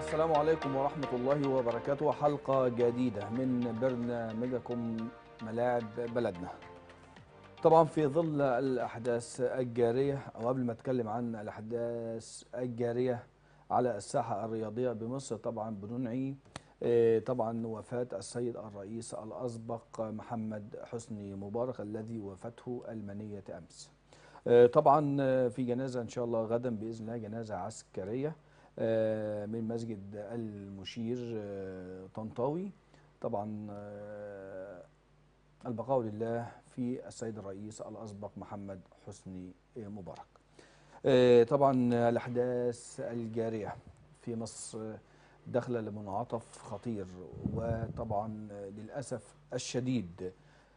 السلام عليكم ورحمة الله وبركاته. حلقة جديدة من برنامجكم ملاعب بلدنا. طبعا في ظل الأحداث الجارية، أو قبل ما أتكلم عن الأحداث الجارية على الساحة الرياضية بمصر، طبعا بننعي طبعا وفاة السيد الرئيس الأسبق محمد حسني مبارك الذي وفاته المنية أمس. طبعا في جنازة إن شاء الله غدا بإذن الله، جنازة عسكرية من مسجد المشير طنطاوي. طبعا البقاء لله في السيد الرئيس الأسبق محمد حسني مبارك. طبعا الأحداث الجارية في مصر داخلة لمنعطف خطير، وطبعا للأسف الشديد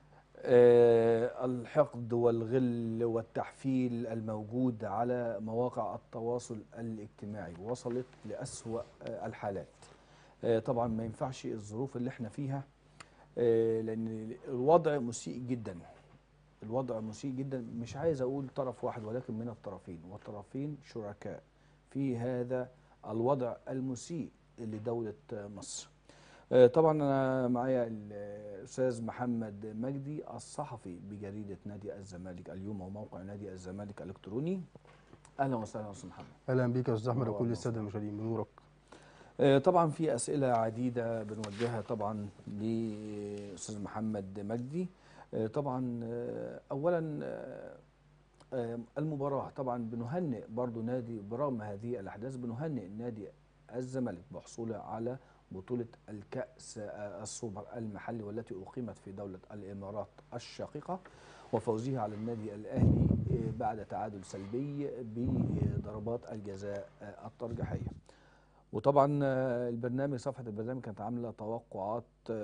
الحقد والغل والتحفيل الموجود على مواقع التواصل الاجتماعي وصلت لأسوأ الحالات. طبعا ما ينفعش الظروف اللي احنا فيها، لأن الوضع مسيء جدا. الوضع مسيء جدا، مش عايز أقول طرف واحد ولكن من الطرفين، والطرفين شركاء في هذا الوضع المسيء لدولة مصر. طبعا أنا معايا الأستاذ محمد مجدي الصحفي بجريدة نادي الزمالك اليوم وموقع نادي الزمالك الإلكتروني. أهلا وسهلا أستاذ محمد. أهلا بيك يا أستاذ أحمد وكل السادة المشاهدين، بنورك. طبعا في أسئلة عديدة بنوجهها طبعا لأستاذ محمد مجدي. طبعا أولا المباراة، طبعا بنهنئ برضو نادي برغم هذه الأحداث، بنهنئ نادي الزمالك بحصوله على بطولة الكأس السوبر المحلي والتي أقيمت في دولة الإمارات الشقيقة، وفوزه على النادي الأهلي بعد تعادل سلبي بضربات الجزاء الترجيحية. وطبعا صفحة البرنامج كانت عاملة توقعات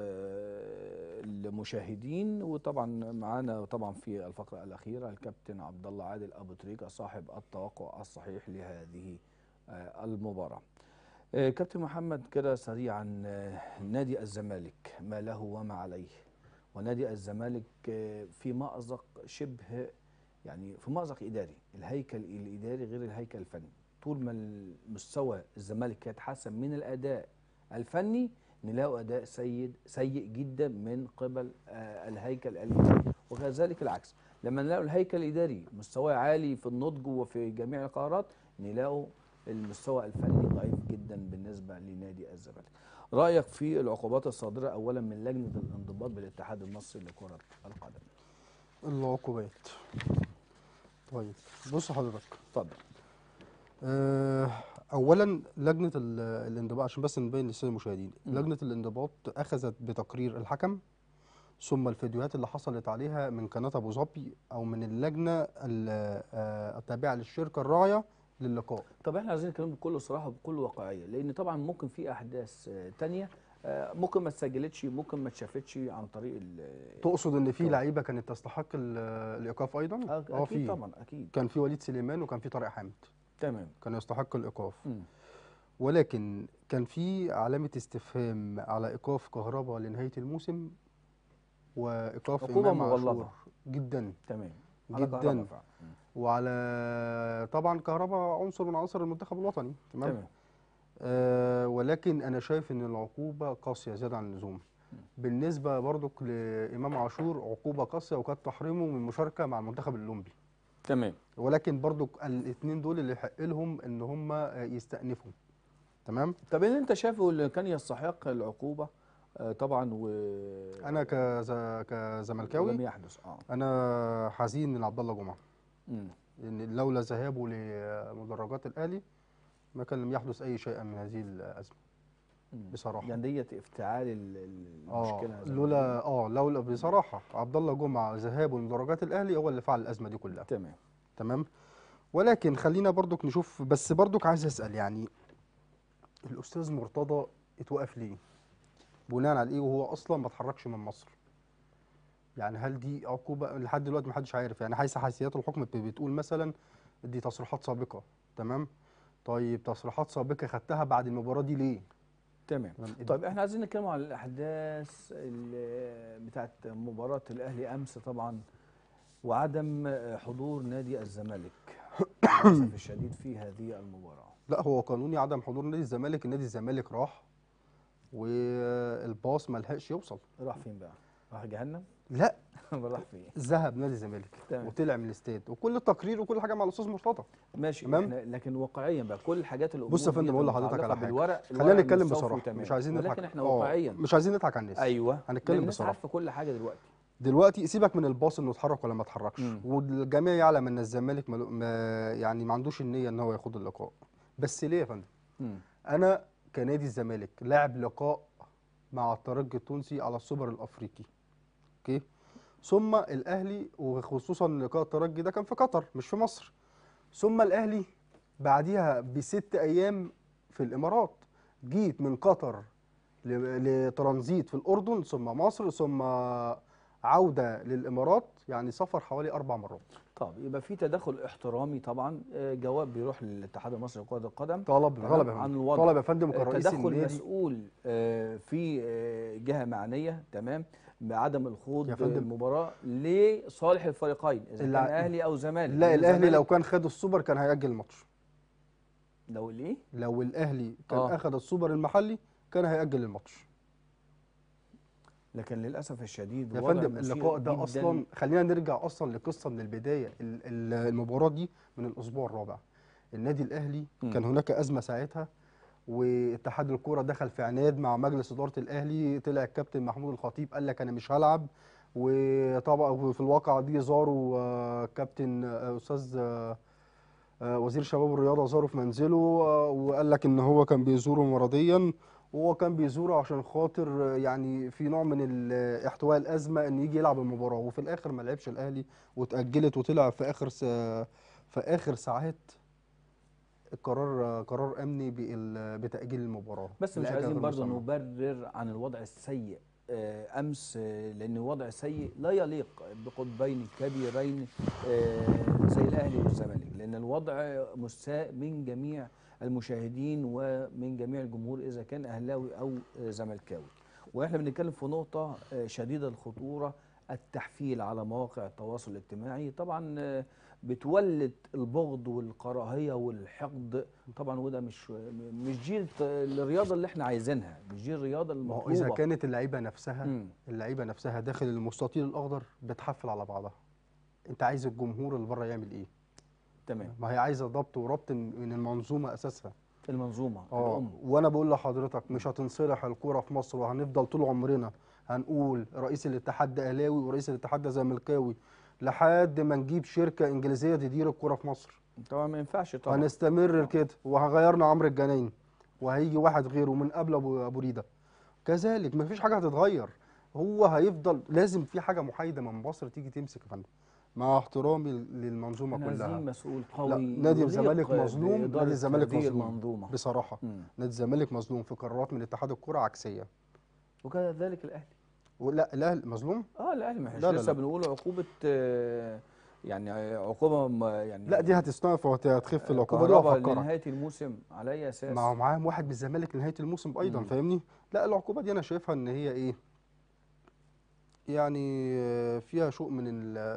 للمشاهدين، وطبعا معانا طبعا في الفقرة الأخيرة الكابتن عبد الله عادل أبو تريكة صاحب التوقع الصحيح لهذه المباراة. كابتن محمد كده سريعا، نادي الزمالك ما له وما عليه، ونادي الزمالك في مأزق شبه، يعني في مأزق إداري، الهيكل الإداري غير الهيكل الفني. طول ما المستوى الزمالك يتحسن من الأداء الفني نلاقوا أداء سيء جدا من قبل الهيكل الإداري، وكذلك العكس. لما نلاقوا الهيكل الإداري مستواه عالي في النضج وفي جميع القرارات نلاقوا المستوى الفني ضعيف جدا بالنسبة لنادي الزمالك. رأيك في العقوبات الصادرة أولا من لجنة الانضباط بالاتحاد المصري لكرة القدم؟ العقوبات. طيب بص حضرتك، اتفضل. اولا لجنه الانضباط، عشان بس نبين للساده المشاهدين، لجنه الانضباط اخذت بتقرير الحكم ثم الفيديوهات اللي حصلت عليها من قناه ابو ظبي او من اللجنه التابعه للشركه الراعيه للقاء. طب احنا عايزين نتكلم بكل صراحه وبكل واقعيه، لان طبعا ممكن في احداث تانية ممكن ما اتسجلتش، ممكن ما اتشافتش عن طريق تقصد ان في لعيبه كانت تستحق الايقاف ايضا؟ اكيد في طبعا، اكيد. كان في وليد سليمان وكان في طارق حامد، تمام، كان يستحق الايقاف. ولكن كان في علامه استفهام على ايقاف كهربا لنهايه الموسم وايقاف امام عاشور جدا. تمام، جدا. وعلى طبعا كهربا عنصر من عناصر المنتخب الوطني. تمام. ولكن انا شايف ان العقوبه قاسيه زياده عن اللزوم. بالنسبه برضك لامام عاشور عقوبه قاسيه، وكانت تحرمه من المشاركه مع المنتخب الاولمبي. تمام. ولكن برضك الاثنين دول اللي يحق لهم ان هم يستأنفوا. تمام. طب اللي انت شايفه اللي كان يستحق العقوبه طبعا، انا كزملكاوي لم يحدث انا حزين من عبد الله جمعه، ان لولا ذهابه لمدرجات الاهلي ما كان لم يحدث اي شيء من هذه الازمه بصراحه. يعني ديت افتعال المشكله لولا بصراحه عبد الله جمعه ذهابه لمدرجات الاهلي هو اللي فعل الازمه دي كلها. تمام. ولكن خلينا برضك نشوف، بس برضك عايز اسال، يعني الاستاذ مرتضى اتوقف ليه؟ بناء على ايه وهو اصلا ما اتحركش من مصر؟ يعني هل دي عقوبه؟ لحد دلوقتي ما حدش عارف. يعني حيث حيثيات الحكم بتقول مثلا دي تصريحات سابقه. تمام. طيب تصريحات سابقه خدتها بعد المباراه دي ليه؟ تمام. طيب احنا عايزين نتكلم عن الاحداث بتاعت مباراه الاهلي امس طبعا، وعدم حضور نادي الزمالك للاسف الشديد في هذه المباراه. لا هو قانوني عدم حضور نادي الزمالك. النادي الزمالك راح والباص ما لحقش يوصل. راح فين بقى؟ راح جهنم؟ لا راح فين؟ ذهب نادي الزمالك تمام. وطلع من الاستاد وكل التقرير وكل حاجه مع الاستاذ مرتضى. ماشي. تمام. احنا لكن واقعيا بقى كل الحاجات الامور بص يا فندم ديت اقول لحضرتك المتعلقه على حاجه، بالورق، خلينا الورق نتكلم مستوفي بصراحه، وتمام. مش عايزين نضحك. ولكن احنا واقعيا. مش عايزين نضحك على الناس. ايوه، هنتكلم الناس بصراحه. عارفه كل حاجه دلوقتي. دلوقتي سيبك من الباص انه اتحرك ولا ما اتحركش، مم. والجميع يعلم ان الزمالك يعني ما عندوش النيه ان هو ياخد اللقاء. بس ليه يا فندم؟ مم. انا كنادي الزمالك لعب لقاء مع الترجي التونسي على السوبر الافريقي، اوكي، ثم الاهلي، وخصوصا لقاء الترجي ده كان في قطر مش في مصر، ثم الاهلي بعديها ب6 ايام في الامارات. جيت من قطر لترانزيت في الاردن ثم مصر ثم عوده للامارات، يعني سفر حوالي 4 مرات. طب يبقى في تدخل احترامي طبعا. جواب بيروح للاتحاد المصري لكرة القدم طلب تمام يا عن فندم، الوضع. طلب يا فندم، وكان رئيس تدخل النادي مسؤول في جهة معنية تمام بعدم الخوض يا فندم. المباراة لصالح الفريقين اذا كان اهلي او زمالك. لا لأن الاهلي الزمالك لو كان خد السوبر كان هيأجل الماتش. لو الايه؟ لو الاهلي كان اه اخد السوبر المحلي كان هيأجل الماتش. لكن للاسف الشديد يا الوضع فندم مثير اللقاء ده جدا. اصلا، خلينا نرجع اصلا لقصه من البدايه. المباراه دي من الاسبوع الرابع. النادي الاهلي كان هناك ازمه ساعتها، واتحاد الكوره دخل في عناد مع مجلس اداره الاهلي. طلع الكابتن محمود الخطيب قال لك انا مش هلعب، وطبعا في الواقعه دي زاروا كابتن استاذ وزير شباب والرياضه، زاره في منزله وقال لك ان هو كان بيزوره مرضيا، وهو كان بيزوره عشان خاطر يعني في نوع من احتواء الازمه ان يجي يلعب المباراه. وفي الاخر ما لعبش الاهلي واتاجلت، وطلع في اخر ساعات قرار امني بتاجيل المباراه. بس مش لأجل عايزين غير برضه مسمى. نبرر عن الوضع السيء امس لان الوضع سيء لا يليق بقطبين كبيرين زي الاهلي والزمالك، لان الوضع مساء من جميع المشاهدين ومن جميع الجمهور اذا كان اهلاوي او زملكاوي. واحنا بنتكلم في نقطه شديده الخطوره، التحفيل على مواقع التواصل الاجتماعي طبعا بتولد البغض والكراهيه والحقد طبعا، وده مش دي الرياضه اللي احنا عايزينها، مش دي الرياضه ما هو المطلوبه. اذا كانت اللعيبه نفسها داخل المستطيل الاخضر بتحفل على بعضها، انت عايز الجمهور اللي بره يعمل ايه؟ تمام. ما هي عايزه ضبط وربط من المنظومه اساسها. المنظومه الام. وانا بقول لحضرتك مش هتنصلح الكوره في مصر، وهنفضل طول عمرنا هنقول رئيس الاتحاد ده اهلاوي ورئيس الاتحاد ده زملكاوي لحد ما نجيب شركه انجليزيه تدير الكوره في مصر. طبعا ما ينفعش طبعا. هنستمر كده، وهغيرنا عمرو الجنايني وهيجي واحد غيره من قبل ابو ريده. كذلك مفيش حاجه هتتغير، هو هيفضل لازم في حاجه محايده من مصر تيجي تمسك يا فندم، مع احترامي للمنظومه احنا كلها. عايزين مسؤول لا قوي نادي يليق الزمالك مظلوم، نادي بإدارة الزمالك هذه مظلوم المنظومه بصراحه. نادي الزمالك مظلوم في قرارات من اتحاد الكره عكسيه، وكذلك الاهلي. ولا الاهلي مظلوم؟ الاهلي ما احنا لا لسه بنقول عقوبه يعني عقوبه يعني لا دي هتستنف وهتخف العقوبه دي. كهرباء وافكرك لنهايه الموسم على اي اساس؟ ما هو معاهم واحد من الزمالك لنهايه الموسم ايضا، فاهمني؟ لا العقوبه دي انا شايفها ان هي ايه، يعني فيها شوء من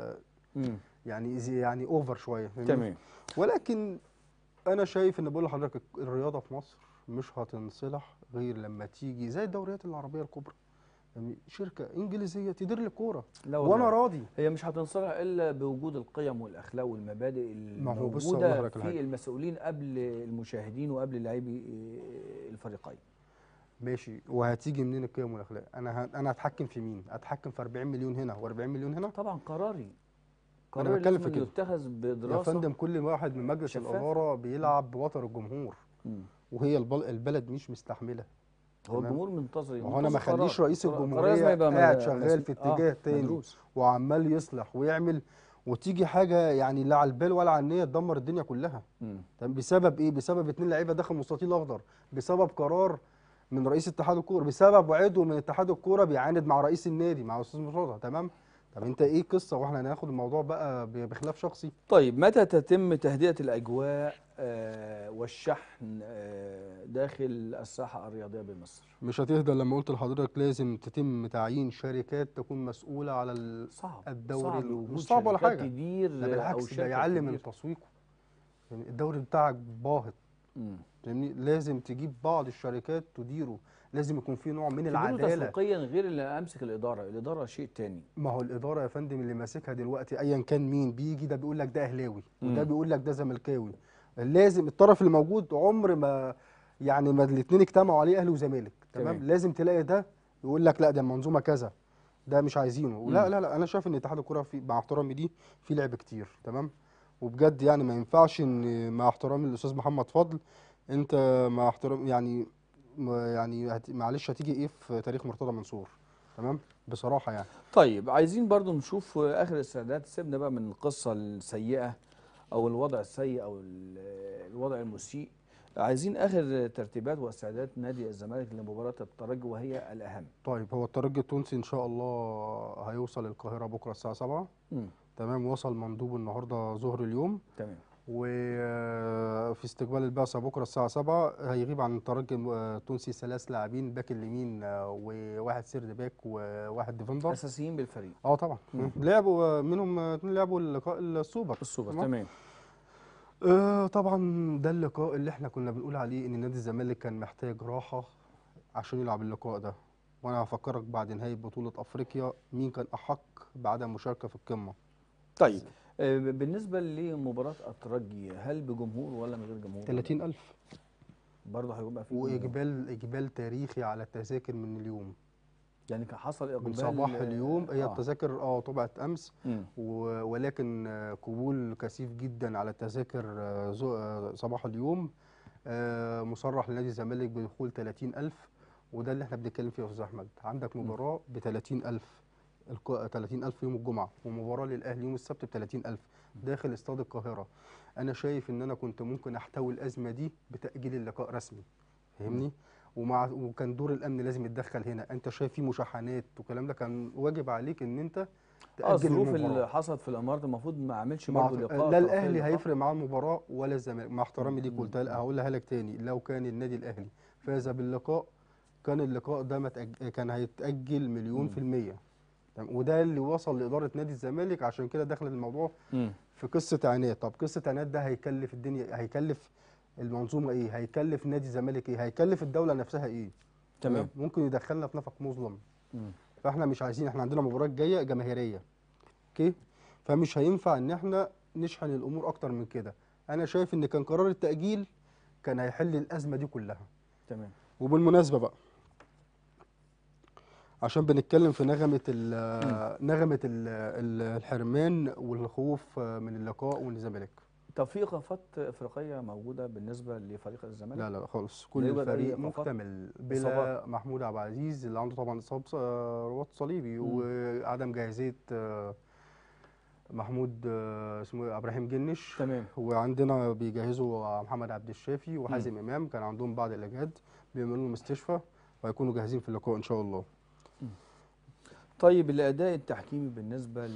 يعني اوفر شويه، تمام. ولكن انا شايف ان بقول لحضرتك الرياضه في مصر مش هتنصلح غير لما تيجي زي الدوريات العربيه الكبرى، يعني شركه انجليزيه تدير لي الكوره وانا راضي. هي مش هتنصلح الا بوجود القيم والاخلاق والمبادئ الموجوده في المسؤولين قبل المشاهدين وقبل لاعبي الفريقين. ماشي، وهتيجي منين القيم والاخلاق؟ انا هتحكم في مين؟ اتحكم في 40 مليون هنا و40 مليون هنا؟ طبعا قرار لازم يتخذ بدراسه. يا فندم كل واحد من مجلس الاداره بيلعب بوتر الجمهور، وهي البلد مش مستحمله. هو الجمهور منتظر. هو انا ما اخليش رئيس الجمهوريه قاعد شغال في اتجاه تاني وعمال يصلح ويعمل، وتيجي حاجه يعني لا على البال ولا على النيه تدمر الدنيا كلها. بسبب ايه؟ بسبب 2 لعيبه داخل مستطيل اخضر، بسبب قرار من رئيس اتحاد الكوره، بسبب عضو من اتحاد الكوره بيعاند مع رئيس النادي مع استاذ مرتضى. تمام. طب انت ايه القصه؟ واحنا هناخد الموضوع بقى بخلاف شخصي؟ طيب متى تتم تهدئه الاجواء والشحن داخل الساحه الرياضيه بمصر؟ مش هتهدى لما قلت لحضرتك لازم تتم تعيين شركات تكون مسؤوله على الدوري. مش صعب ولا حاجه، تدير ده بالعكس ده يعلم من تسويقه. يعني الدوري بتاعك باهت فاهمني؟ لازم تجيب بعض الشركات تديره، لازم يكون في نوع من تديره العداله. تسويقيا غير اللي امسك الاداره شيء تاني. ما هو الاداره يا فندم اللي ماسكها دلوقتي ايا كان مين بيجي، ده بيقول لك ده اهلاوي وده بيقول لك ده زملكاوي. لازم الطرف اللي موجود عمر ما يعني ما الاثنين اجتمعوا عليه اهلي وزمالك، تمام؟ لازم تلاقي ده يقول لك لا ده المنظومه كذا، ده مش عايزينه. لا لا لا، انا شايف ان اتحاد الكوره في مع احترامي دي في لعب كتير، تمام؟ وبجد يعني ما ينفعش ان مع احترامي للاستاذ محمد فضل، انت مع احترام يعني يعني معلش هتيجي ايه في تاريخ مرتضى منصور، تمام؟ بصراحه يعني. طيب عايزين برضو نشوف اخر الاستعدادات، سيبنا بقى من القصه السيئه او الوضع السيء او الوضع المسيء. عايزين اخر ترتيبات واستعدادات نادي الزمالك لمباراه الترجي وهي الاهم. طيب هو الترجي التونسي ان شاء الله هيوصل القاهره بكره الساعه 7. تمام. وصل مندوب النهارده ظهر اليوم. تمام. وفي استقبال البعثه بكره الساعه 7 هيغيب عن الترجي التونسي 3 لاعبين، باك اليمين وواحد سيرد باك وواحد ديفندر اساسيين بالفريق. طبعا. لعبوا منهم 2 لعبوا اللقاء السوبر. تمام. طبعا ده اللقاء اللي احنا كنا بنقول عليه ان نادي الزمالك كان محتاج راحه عشان يلعب اللقاء ده. وانا هفكرك بعد نهايه بطوله افريقيا مين كان احق بعدم مشاركه في القمه. طيب بالنسبه لمباراه الترجي، هل بجمهور ولا من غير جمهور؟ 30,000 برضه هيبقى في جمهور. واقبال تاريخي على التذاكر من اليوم، يعني كان حصل اقبال من صباح اليوم. هي التذاكر طبعت امس، ولكن قبول كثيف جدا على التذاكر صباح اليوم. مصرح لنادي الزمالك بدخول 30,000، وده اللي احنا بنتكلم فيه يا استاذ احمد. عندك مباراه ب 30,000، 30,000 يوم الجمعه، ومباراه للاهلي يوم السبت ب 30,000 داخل استاد القاهره. انا شايف ان انا كنت ممكن احتوي الازمه دي بتاجيل اللقاء رسمي، فاهمني؟ وكان دور الامن لازم يتدخل هنا. انت شايف في مشاحنات والكلام ده، كان واجب عليك ان انت تاجل الظروف المباراه. اللي حصلت في الامارات المفروض ما اعملش برضه لقاء لا طرفي الاهلي اللقاء. هيفرق معاه المباراه ولا الزمالك. مع احترامي ليك هقولها لك تاني، لو كان النادي الاهلي فاز باللقاء كان اللقاء ده كان هيتاجل مليون في الميه. وده اللي وصل لاداره نادي الزمالك، عشان كده دخل الموضوع في قصه عناد. طب قصه عناد ده هيكلف الدنيا، هيكلف المنظومه ايه؟ هيكلف نادي الزمالك ايه؟ هيكلف الدوله نفسها ايه؟ تمام. ممكن يدخلنا في نفق مظلم. فاحنا مش عايزين، احنا عندنا مباراه جايه جماهيريه، اوكي؟ فمش هينفع ان احنا نشحن الامور اكتر من كده. انا شايف ان كان قرار التاجيل كان هيحل الازمه دي كلها. تمام. وبالمناسبه بقى، عشان بنتكلم في نغمه الحرمان والخوف من اللقاء والزمالك. طب في ايقافات افريقيه موجوده بالنسبه لفريق الزمالك؟ لا لا خالص، كل الفريق مكتمل بلا إصابات. محمود عبد العزيز اللي عنده طبعا رباط صليبي، وعدم جاهزيه محمود اسمه ابراهيم جنش. تمام. وعندنا بيجهزوا محمد عبد الشافي وحازم امام، كان عندهم بعض الاجهاد بيعملوا لهم استشفاء، وهيكونوا جاهزين في اللقاء ان شاء الله. طيب الاداء التحكيمي بالنسبه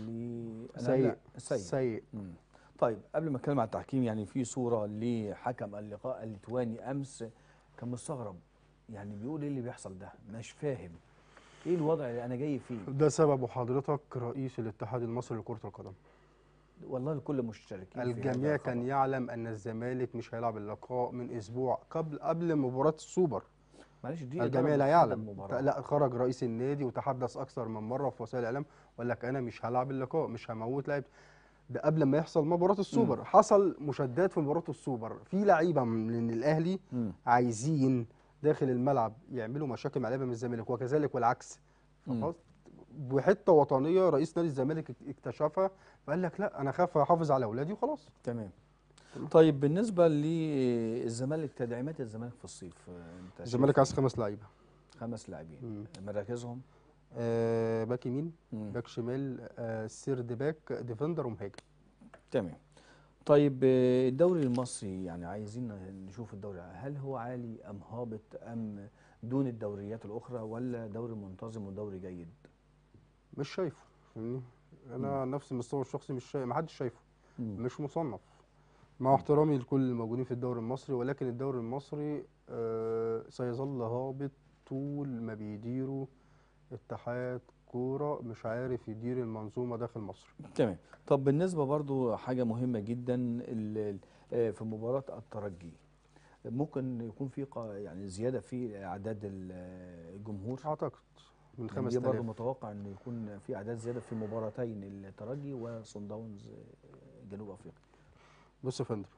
سيء. طيب قبل ما اتكلم عن التحكيم، يعني في صوره لحكم اللقاء الليتواني امس كان مستغرب، يعني بيقول ايه اللي بيحصل ده؟ مش فاهم ايه الوضع اللي انا جاي فيه. ده سببه حضرتك رئيس الاتحاد المصري لكرة القدم. والله الكل مشتركين في الجميع كان يعلم ان الزمالك مش هيلعب اللقاء من اسبوع قبل مباراة السوبر. معلش دي الجميع لا يعلم. لا، خرج رئيس النادي وتحدث اكثر من مره في وسائل الاعلام وقال لك انا مش هلعب اللقاء، مش هموت لاعب. ده قبل ما يحصل مباراه السوبر. حصل مشادات في مباراه السوبر، في لعيبه من الاهلي عايزين داخل الملعب يعملوا مشاكل مع لعيبه من الزمالك، وكذلك والعكس. بحته وطنيه رئيس نادي الزمالك اكتشفها، فقال لك لا انا خاف احافظ على اولادي وخلاص. تمام. طيب بالنسبه للزمالك، تدعيمات الزمالك في الصيف، انت الزمالك عايز 5 لعيبه. 5 لاعبين. مراكزهم؟ باك يمين، باك شمال، سيرد باك، ديفندر، ومهاجم. تمام. طيب الدوري المصري، يعني عايزين نشوف الدوري، هل هو عالي ام هابط ام دون الدوريات الاخرى، ولا دوري منتظم ودوري جيد؟ مش شايفه، فاهمني؟ انا نفس المستوى الشخصي مش شايف، ما حدش شايفه. مش مصنف، مع احترامي لكل الموجودين في الدوري المصري، ولكن الدوري المصري سيظل هابط طول ما بيديروا اتحاد كوره مش عارف يدير المنظومه داخل مصر. تمام. طب بالنسبه برضو حاجه مهمه جدا في مباراه الترجي، ممكن يكون في يعني زياده في اعداد الجمهور؟ اعتقد من يعني دي برضه 5000. متوقع ان يكون في اعداد زياده في مباراتين الترجي وصن داونز جنوب افريقيا. بص يا فندم،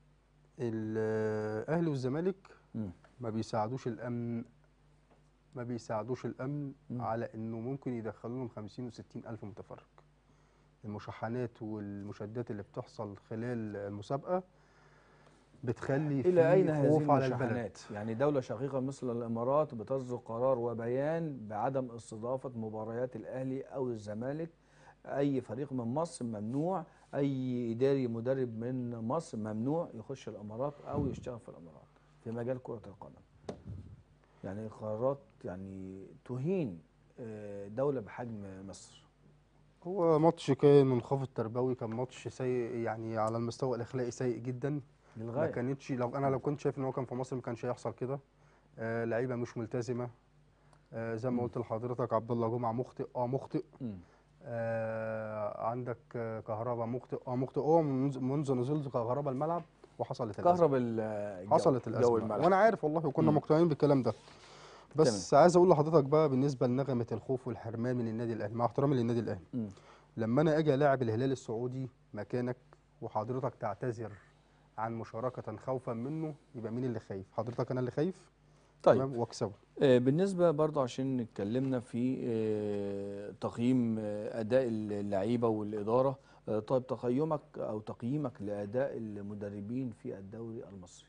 الاهلي والزمالك مم. ما بيساعدوش الامن، مم. على انه ممكن يدخلوا لهم 50 و60 الف متفرج. المشاحنات والمشادات اللي بتحصل خلال المسابقه بتخلي إلى أين في هذه خوف على البلد. المشاحنات؟ يعني دولة شقيقة مثل الإمارات بتصدر قرار وبيان بعدم استضافة مباريات الأهلي أو الزمالك. أي فريق من مصر ممنوع، أي إداري مدرب من مصر ممنوع يخش الإمارات أو يشتغل في الإمارات في مجال كرة القدم. يعني قرارات يعني تهين دولة بحجم مصر. هو ماتش كان منخفض تربوي، كان ماتش سيء يعني على المستوى الاخلاقي سيء جدا. ما للغاية. كانتش، لو كنت شايف ان هو كان في مصر ما كانش هيحصل كده. لعيبه مش ملتزمه. زي ما مم. قلت لحضرتك، عبد الله جمعه مخطئ، مخطئ. مم. عندك كهربا مخطئ، مخطئ. هو منذ نزول كهربا الملعب وحصلت الازمه. كهرب حصلت جو الازمه الملعب. وانا عارف والله، وكنا مم. مقتنعين بالكلام ده. تمام. بس عايز اقول لحضرتك بقى بالنسبه لنغمه الخوف والحرمان من النادي الاهلي، مع احترامي للنادي الاهلي، مم. لما انا اجي الاعب الهلال السعودي مكانك وحضرتك تعتذر عن مشاركه خوفا منه، يبقى مين اللي خايف؟ حضرتك؟ انا اللي خايف. طيب. تمام، واكسبه. بالنسبة برضه عشان اتكلمنا في تقييم أداء اللعيبة والإدارة. طيب تقييمك أو تقييمك لأداء المدربين في الدوري المصري؟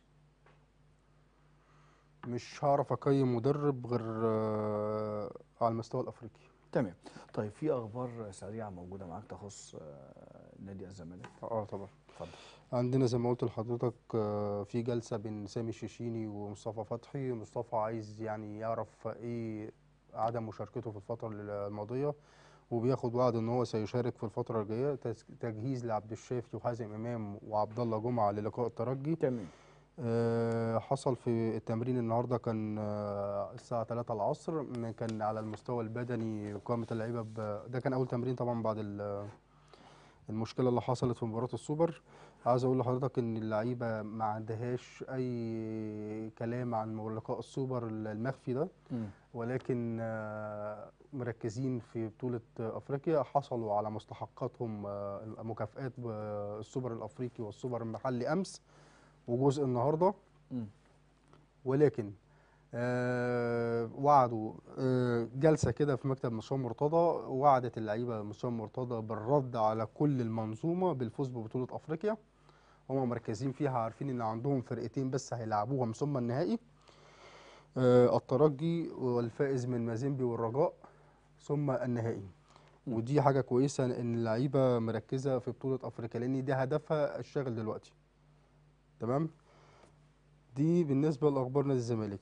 مش هعرف اقيم مدرب غير على المستوى الافريقي. تمام. طيب في أخبار سريعة موجودة معاك تخص نادي الزمالك؟ طبعا. اتفضل. عندنا زي ما قلت لحضرتك في جلسة بين سامي الشيشيني ومصطفى فتحي. مصطفى عايز يعني يعرف ايه عدم مشاركته في الفترة الماضية، وبياخد وعد ان هو سيشارك في الفترة الجاية. تجهيز لعبد الشافي وحازم امام وعبد الله جمعة للقاء الترجي. تمام. حصل في التمرين النهارده، كان الساعة 3 العصر. كان على المستوى البدني قامة اللعيبة ده كان أول تمرين طبعا بعد المشكلة اللي حصلت في مباراة السوبر. عايز أقول لحضرتك إن اللعيبة ما عندهاش أي كلام عن لقاء السوبر المخفي ده، مم. ولكن مركزين في بطولة أفريقيا. حصلوا على مستحقاتهم، مكافآت السوبر الأفريقي والسوبر المحلي أمس وجزء النهارده. مم. ولكن وعدوا جلسه كده في مكتب مصطفى مرتضى، وعدت اللعيبه مصطفى مرتضى بالرد على كل المنظومه بالفوز ببطوله افريقيا. هم مركزين فيها، عارفين ان عندهم فرقتين بس هيلعبوهم ثم النهائي، الترجي والفائز من مازيمبي والرجاء ثم النهائي. مم. ودي حاجه كويسه ان اللعيبه مركزه في بطوله افريقيا، لان ده هدفها الشاغل دلوقتي. تمام. دي بالنسبة لأخبار نادي الزمالك.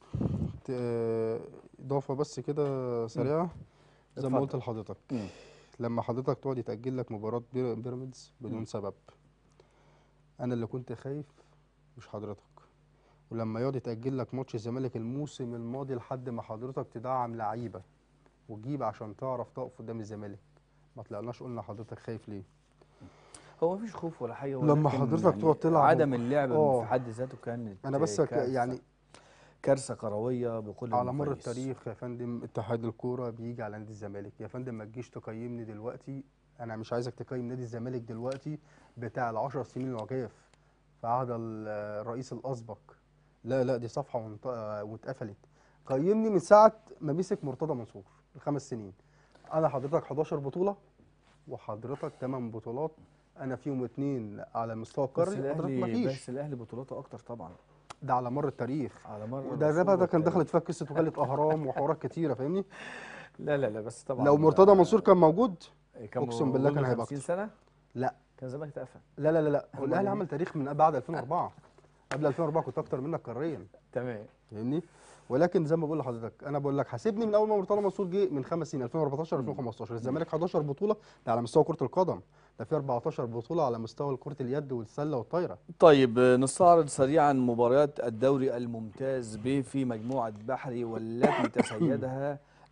إضافة بس كده مم. سريعة. زي ما قلت اتفضل. لحضرتك، مم. لما حضرتك تقعد يتأجل لك مباراة بيراميدز بدون مم. سبب، أنا اللي كنت خايف مش حضرتك. ولما يقعد يتأجل لك ماتش الزمالك الموسم الماضي لحد ما حضرتك تدعم لعيبة وتجيب عشان تعرف تقف قدام الزمالك، ما طلعناش قلنا حضرتك خايف ليه؟ هو مفيش خوف ولا حاجة، لما ولكن حضرتك يعني تقعد تلعب عدم اللعب في اه حد ذاته كانت انا بس كارثة. يعني كارثة كروية بكل على مر المقاييس. التاريخ يا فندم، اتحاد الكوره بيجي على نادي الزمالك. يا فندم ما تجيش تقيمني دلوقتي، انا مش عايزك تقيم نادي الزمالك دلوقتي بتاع العشر سنين العجاف في عهد الرئيس الاسبق. لا لا، دي صفحه واتقفلت. قيمني من ساعه ما مسك مرتضى منصور الخمس سنين. انا حضرتك 11 بطوله وحضرتك 8 بطولات، انا فيهم 2 على المستوى بس القاري، حضرتك ما الأهلي فيش. بس الأهلي بطولاته أكتر طبعا ده على مر التاريخ. على مر وده العصور بقى ده كان دخلت والتاريخ. فيها قصه وكاله اهرام وحوارات كتيره، فاهمني؟ لا لا لا، بس لو طبعا مرتضى منصور كان موجود كان اقسم بالله موجود كان من هيبقى 50 اكتر. سنة لا كان زمانك اتقفل. لا لا لا لا، هو امال الاهلي ايه؟ عمل تاريخ من بعد 2004. قبل 2004 كنت اكتر منك قاريا، تمام. فاهمني؟ ولكن زي ما بقول لحضرتك، انا بقول لك حاسبني من اول ما مرتضى منصور جه من 5 سنين 2014 مم. 2015. الزمالك 11 بطوله، ده على مستوى كره القدم. ده في 14 بطوله على مستوى كره اليد والسله والطايره. طيب نستعرض سريعا مباريات الدوري الممتاز ب في مجموعة بحري والتي تسيدها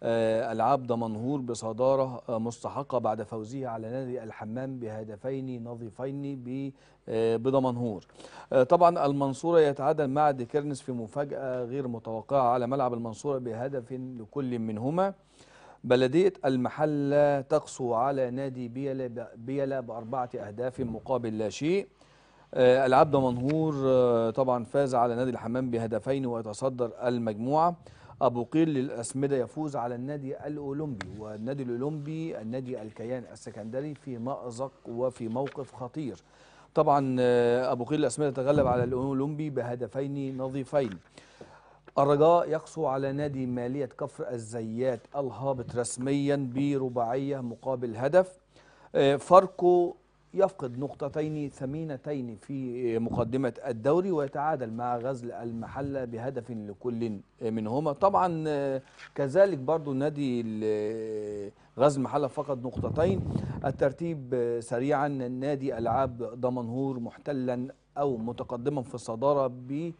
العاب دمنهور بصدارة مستحقة بعد فوزه على نادي الحمام بهدفين نظيفين بدمنهور. طبعا المنصورة يتعادل مع ديكيرنس في مفاجأة غير متوقعة على ملعب المنصورة بهدف لكل منهما. بلدية المحلة تقسو على نادي بيلا ب4 أهداف مقابل لا شيء. العاب دمنهور طبعا فاز على نادي الحمام بهدفين ويتصدر المجموعة. أبو قير للأسمدة يفوز على النادي الأولمبي، والنادي الأولمبي النادي الكيان السكندري في مأزق وفي موقف خطير. طبعا أبو قير للأسمدة تغلب على الأولمبي بهدفين نظيفين. الرجاء يقسو على نادي مالية كفر الزيات الهابط رسميا برباعية مقابل هدف. فاركو يفقد نقطتين ثمينتين في مقدمة الدوري ويتعادل مع غزل المحلة بهدف لكل منهما. طبعا كذلك برضو نادي غزل المحلة فقد نقطتين. الترتيب سريعا: نادي ألعاب دمنهور محتلا أو متقدما في الصدارة ب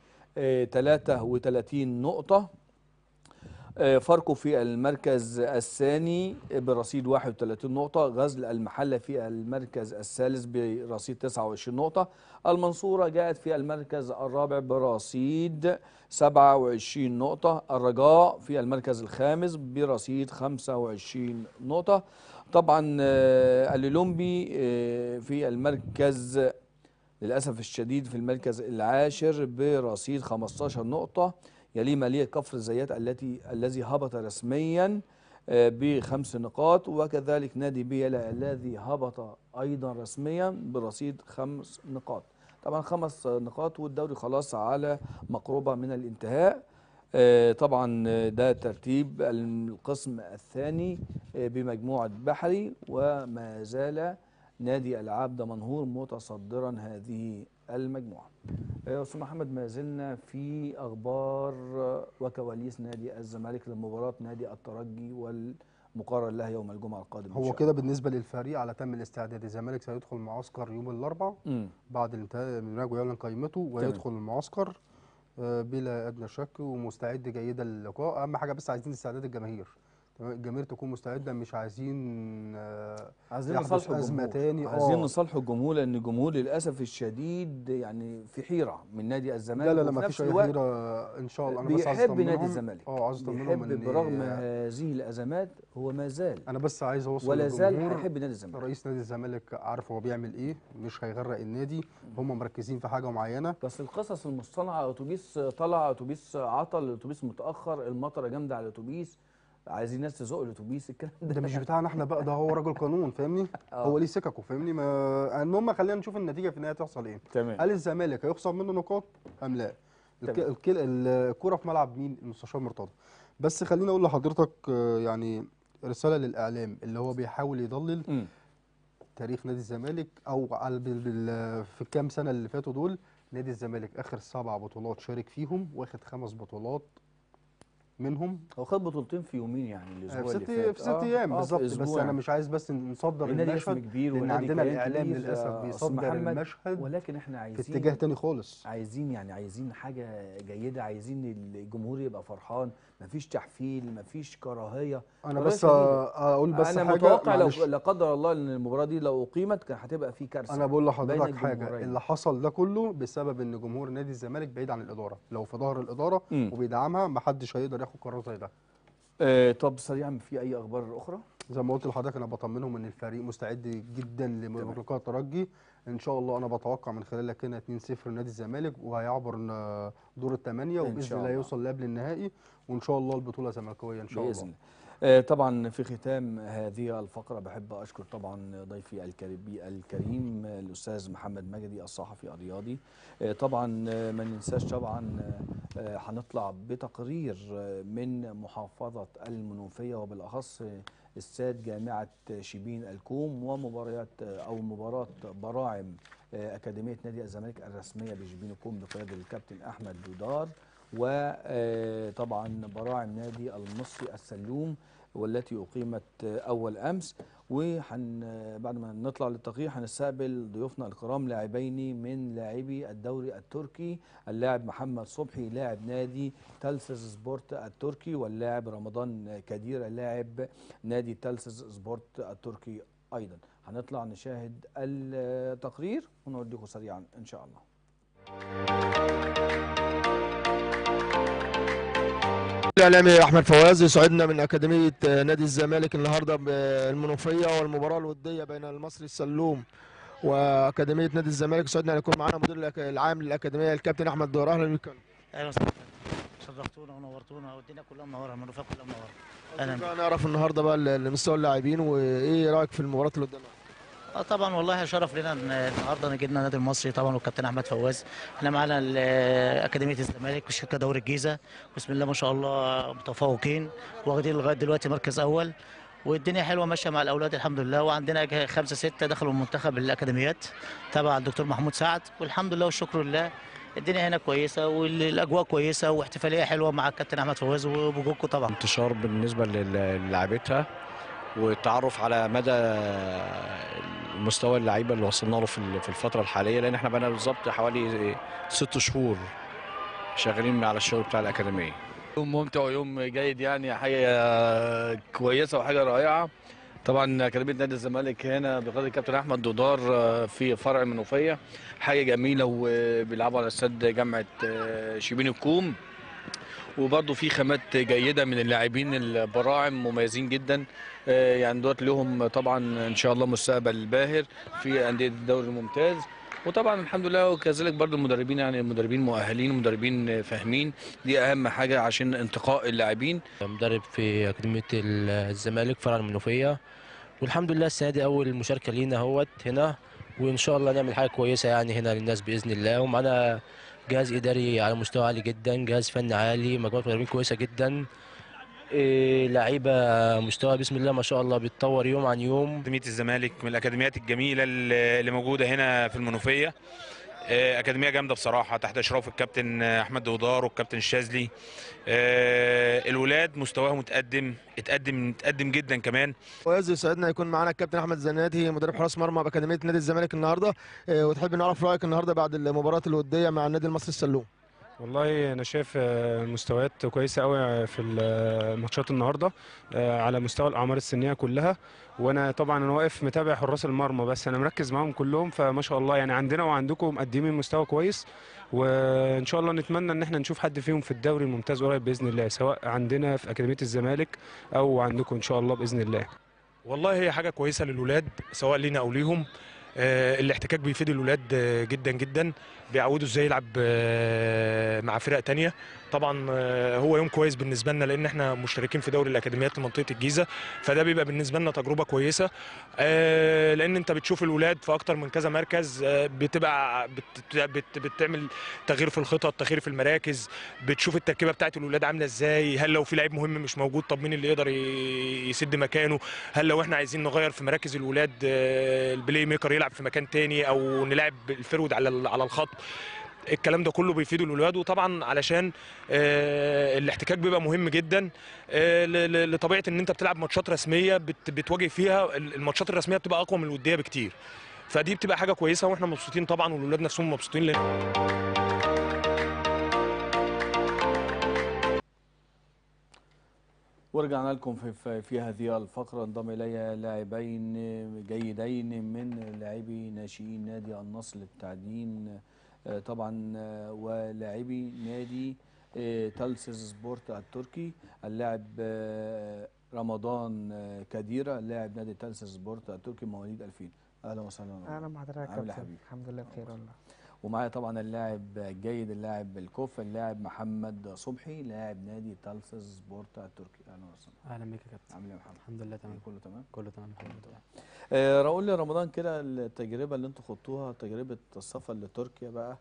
33 نقطة. فاركو في المركز الثاني برصيد 31 نقطة. غزل المحلة في المركز الثالث برصيد 29 نقطة. المنصورة جاءت في المركز الرابع برصيد 27 نقطة. الرجاء في المركز الخامس برصيد 25 نقطة. طبعا الأولمبي في المركز للأسف الشديد في المركز العاشر برصيد 15 نقطة. يليه مالية كفر الزيات الذي هبط رسميا ب5 نقاط، وكذلك نادي بيلا الذي هبط أيضا رسميا برصيد 5 نقاط. طبعا 5 نقاط والدوري خلاص على مقربة من الانتهاء. طبعا ده ترتيب القسم الثاني بمجموعة بحري، وما زال نادي ألعاب دمنهور متصدرا هذه المجموعة. أستاذ محمد، ما زلنا في أخبار وكواليس نادي الزمالك لمباراة نادي الترجي والمقرر لها يوم الجمعة القادم. هو كده بالنسبة للفريق على تم الاستعداد. الزمالك سيدخل معسكر يوم الأربعاء بعد الانتهاء من نجوى يعلن قائمته ويدخل المعسكر بلا أدنى شك ومستعد جيدا للقاء. أهم حاجة بس عايزين استعداد الجماهير، الجماهير تكون مستعده، مش عايزين يحدث ازمه تاني. عايزين نصالح الجمهور، لان الجمهور للاسف الشديد يعني في حيره من نادي الزمالك. لا ما فيش اي حيره ان شاء الله. انا بس عايز بيحب نادي الزمالك، عايز اطمنهم ان برغم هذه الازمات هو ما زال، انا بس عايز اوصل ولا زال للجمهور هيحب نادي الزمالك. رئيس نادي الزمالك عارف هو بيعمل ايه، مش هيغرق النادي. هم مركزين في حاجه معينه. بس القصص المصطنعه، اتوبيس طلع، اتوبيس عطل، الاتوبيس متاخر، المطره جامده على الاتوبيس، عايزين ناس تزق الاتوبيس، الكلام ده مش بتاعنا احنا بقى، ده هو راجل قانون فاهمني. هو ليه سككه فاهمني. المهم خلينا نشوف النتيجه في النهايه تحصل ايه. تمام. هل الزمالك هيخسر منه نقاط ام لا؟ الكوره في ملعب مين؟ المستشار مرتضى. بس خليني اقول لحضرتك يعني رساله للاعلام اللي هو بيحاول يضلل تاريخ نادي الزمالك، او في الكام سنه اللي فاتوا دول. نادي الزمالك اخر 7 بطولات شارك فيهم واخد 5 بطولات منهم. هو خد بطولتين في يومين، يعني الاسبوع اللي في فات ست ايام بالظبط. بس انا مش عايز بس نصدر المشهد، كبير، لان عندنا الاعلام للاسف بيصدر المشهد، ولكن احنا عايزين في اتجاه تاني خالص. عايزين حاجه جيده، عايزين الجمهور يبقى فرحان، مفيش تحفيل، مفيش كراهيه. انا بس اقول بس انا حاجه، متوقع لو لا قدر الله ان المباراه دي لو اقيمت كان هتبقى في كارثه. انا بقول لحضرتك حاجه، اللي حصل ده كله بسبب ان جمهور نادي الزمالك بعيد عن الاداره. لو في ظهر الاداره وبيدعمها محدش هيقدر ياخد قرار زي ده. طب سريعا، في اي اخبار اخرى؟ زي ما قلت لحضرتك انا بطمنهم ان الفريق مستعد جدا للقاء الترجي ان شاء الله. انا بتوقع من خلالك هنا 2-0 لنادي الزمالك، وهيعبر دور الثمانيه وباذن الله يوصل لقبل النهائي، وان شاء الله البطوله زملكاويه ان شاء الله بإذن. طبعا في ختام هذه الفقرة بحب أشكر طبعا ضيفي الكريم الأستاذ محمد مجدي الصحفي الرياضي. طبعا ما ننساش طبعا هنطلع بتقرير من محافظة المنوفية، وبالأخص استاد جامعة شبين الكوم، ومباريات أو مباراة براعم أكاديمية نادي الزمالك الرسمية بشبين الكوم بقيادة الكابتن أحمد دودار، وطبعا براعم نادي المصري السلوم والتي أقيمت أول أمس. بعد ما نطلع للتقرير هنستقبل ضيوفنا الكرام لاعبين من لاعبي الدوري التركي، اللاعب محمد صبحي لاعب نادي تلسز سبورت التركي، واللاعب رمضان كدير لاعب نادي تلسز سبورت التركي أيضا. هنطلع نشاهد التقرير ونوديكم سريعا إن شاء الله. الإعلامي أحمد فواز يسعدنا من أكاديمية نادي الزمالك النهارده بالمنوفية والمباراة الودية بين المصري السلوم وأكاديمية نادي الزمالك. يسعدنا أن يكون معنا مدير العام للأكاديمية الكابتن أحمد دور. أهلا بك. اهلا وسهلا، شرفتونا ونورتونا والدنيا كلها منوره، المنوفيه كلها منوره. اهلا بقى نعرف النهارده بقى مستوى اللاعبين وإيه رأيك في المباراة اللي قدامنا؟ طبعا والله شرف لنا ان النهارده جينا النادي المصري طبعا والكابتن احمد فواز. احنا معانا اكاديميه الزمالك وشركه دوري الجيزه، بسم الله ما شاء الله متفوقين واخدين لغايه دلوقتي مركز اول، والدنيا حلوه ماشيه مع الاولاد الحمد لله. وعندنا 5 6 دخلوا المنتخب الاكاديميات تبع الدكتور محمود سعد، والحمد لله والشكر لله الدنيا هنا كويسه والاجواء كويسه واحتفاليه حلوه مع الكابتن احمد فواز وبوجودكم طبعا. انتشار بالنسبه للاعبتها والتعرف على مدى مستوى اللعيبه اللي وصلنا له في الفتره الحاليه، لان احنا بقى بالظبط حوالي 6 شهور شغالين على الشغل بتاع الاكاديميه. يوم ممتع ويوم جيد، يعني حاجه كويسه وحاجه رائعه. طبعا اكاديميه نادي الزمالك هنا بقياده الكابتن احمد دودار في فرع المنوفيه، حاجه جميله، وبيلعبوا على استاد جامعه شبين الكوم، وبرضه في خامات جيده من اللاعبين البراعم مميزين جدا. يعني دوت لهم طبعا ان شاء الله مستقبل باهر في انديه الدوري الممتاز. وطبعا الحمد لله وكذلك برضه المدربين، يعني مدربين مؤهلين ومدربين فاهمين، دي اهم حاجه عشان انتقاء اللاعبين. مدرب في أكاديمية الزمالك فرع المنوفية، والحمد لله السنة دي أول مشاركة لينا اهوت هنا، وإن شاء الله نعمل حاجة كويسة يعني هنا للناس بإذن الله. ومعنا جهاز إداري على مستوى عالي جدا، جهاز فني عالي، مجموعة مدربين كويسة جدا، لعيبة مستوى بسم الله ما شاء الله بيتطور يوم عن يوم. أكاديمية الزمالك من الأكاديميات الجميلة اللي موجودة هنا في المنوفية. أكاديمية جامدة بصراحة تحت إشراف الكابتن أحمد دودار والكابتن الشاذلي. الولاد مستواهم اتقدم جدا كمان. فواز يسعدنا يكون معنا الكابتن أحمد زناتي مدرب حراس مرمى بأكاديمية نادي الزمالك النهارده، وتحب نعرف رأيك النهارده بعد المباراة الودية مع النادي المصري السلوم. والله انا شايف المستويات كويسه قوي في الماتشات النهارده على مستوى الاعمار السنيه كلها. وانا طبعا انا واقف متابع حراس المرمى، بس انا مركز معاهم كلهم، فما شاء الله يعني عندنا وعندكم مقدمين مستوى كويس، وان شاء الله نتمنى ان احنا نشوف حد فيهم في الدوري الممتاز قريب باذن الله، سواء عندنا في اكاديميه الزمالك او عندكم ان شاء الله باذن الله. والله هي حاجه كويسه للولاد سواء لينا او ليهم. الاحتكاك بيفيد الولاد جدا جدا، بيعودوا ازاي يلعب مع فرق تانية. طبعا هو يوم كويس بالنسبه لنا لان احنا مشتركين في دوري الاكاديميات لمنطقه الجيزه، فده بيبقى بالنسبه لنا تجربه كويسه، لان انت بتشوف الولاد في اكتر من كذا مركز، بتبقى بتعمل تغيير في الخطط، تغيير في المراكز، بتشوف التركيبه بتاعت الولاد عامله ازاي، هل لو في لعيب مهم مش موجود طب مين اللي يقدر يسد مكانه، هل لو احنا عايزين نغير في مراكز الولاد البلاي ميكر يلعب في مكان تاني او نلعب الفرود على الخط. الكلام ده كله بيفيد الولاد، وطبعا علشان الاحتكاك بيبقى مهم جدا لطبيعه ان انت بتلعب ماتشات رسميه بتواجه فيها الماتشات الرسميه بتبقى اقوى من الوديه بكتير، فدي بتبقى حاجه كويسه واحنا مبسوطين طبعا والولاد نفسهم مبسوطين لنا. ورجعنا لكم في هذه الفقرة. انضم إلي لاعبين جيدين من لاعبي ناشئين نادي النصر للتعدين طبعا، ولاعبي نادي تلسز سبورت التركي، اللاعب رمضان كديرة لاعب نادي تلسز سبورت التركي مواليد 2000. أهلا وسهلا. أهلا بحضرتك يا كابتن. الحمد لله بخير والله. ومعايا طبعا اللاعب الجيد اللاعب الكوف اللاعب محمد صبحي لاعب نادي تلسز سبورت التركي. اهلا وسهلا. اهلا بيك يا كابتن. عامل ايه يا محمد؟ الحمد لله تمام. كله تمام؟ كله تمام الحمد لله. راقول لي رمضان كده التجربه اللي انتوا خضتوها، تجربه السفر لتركيا بقى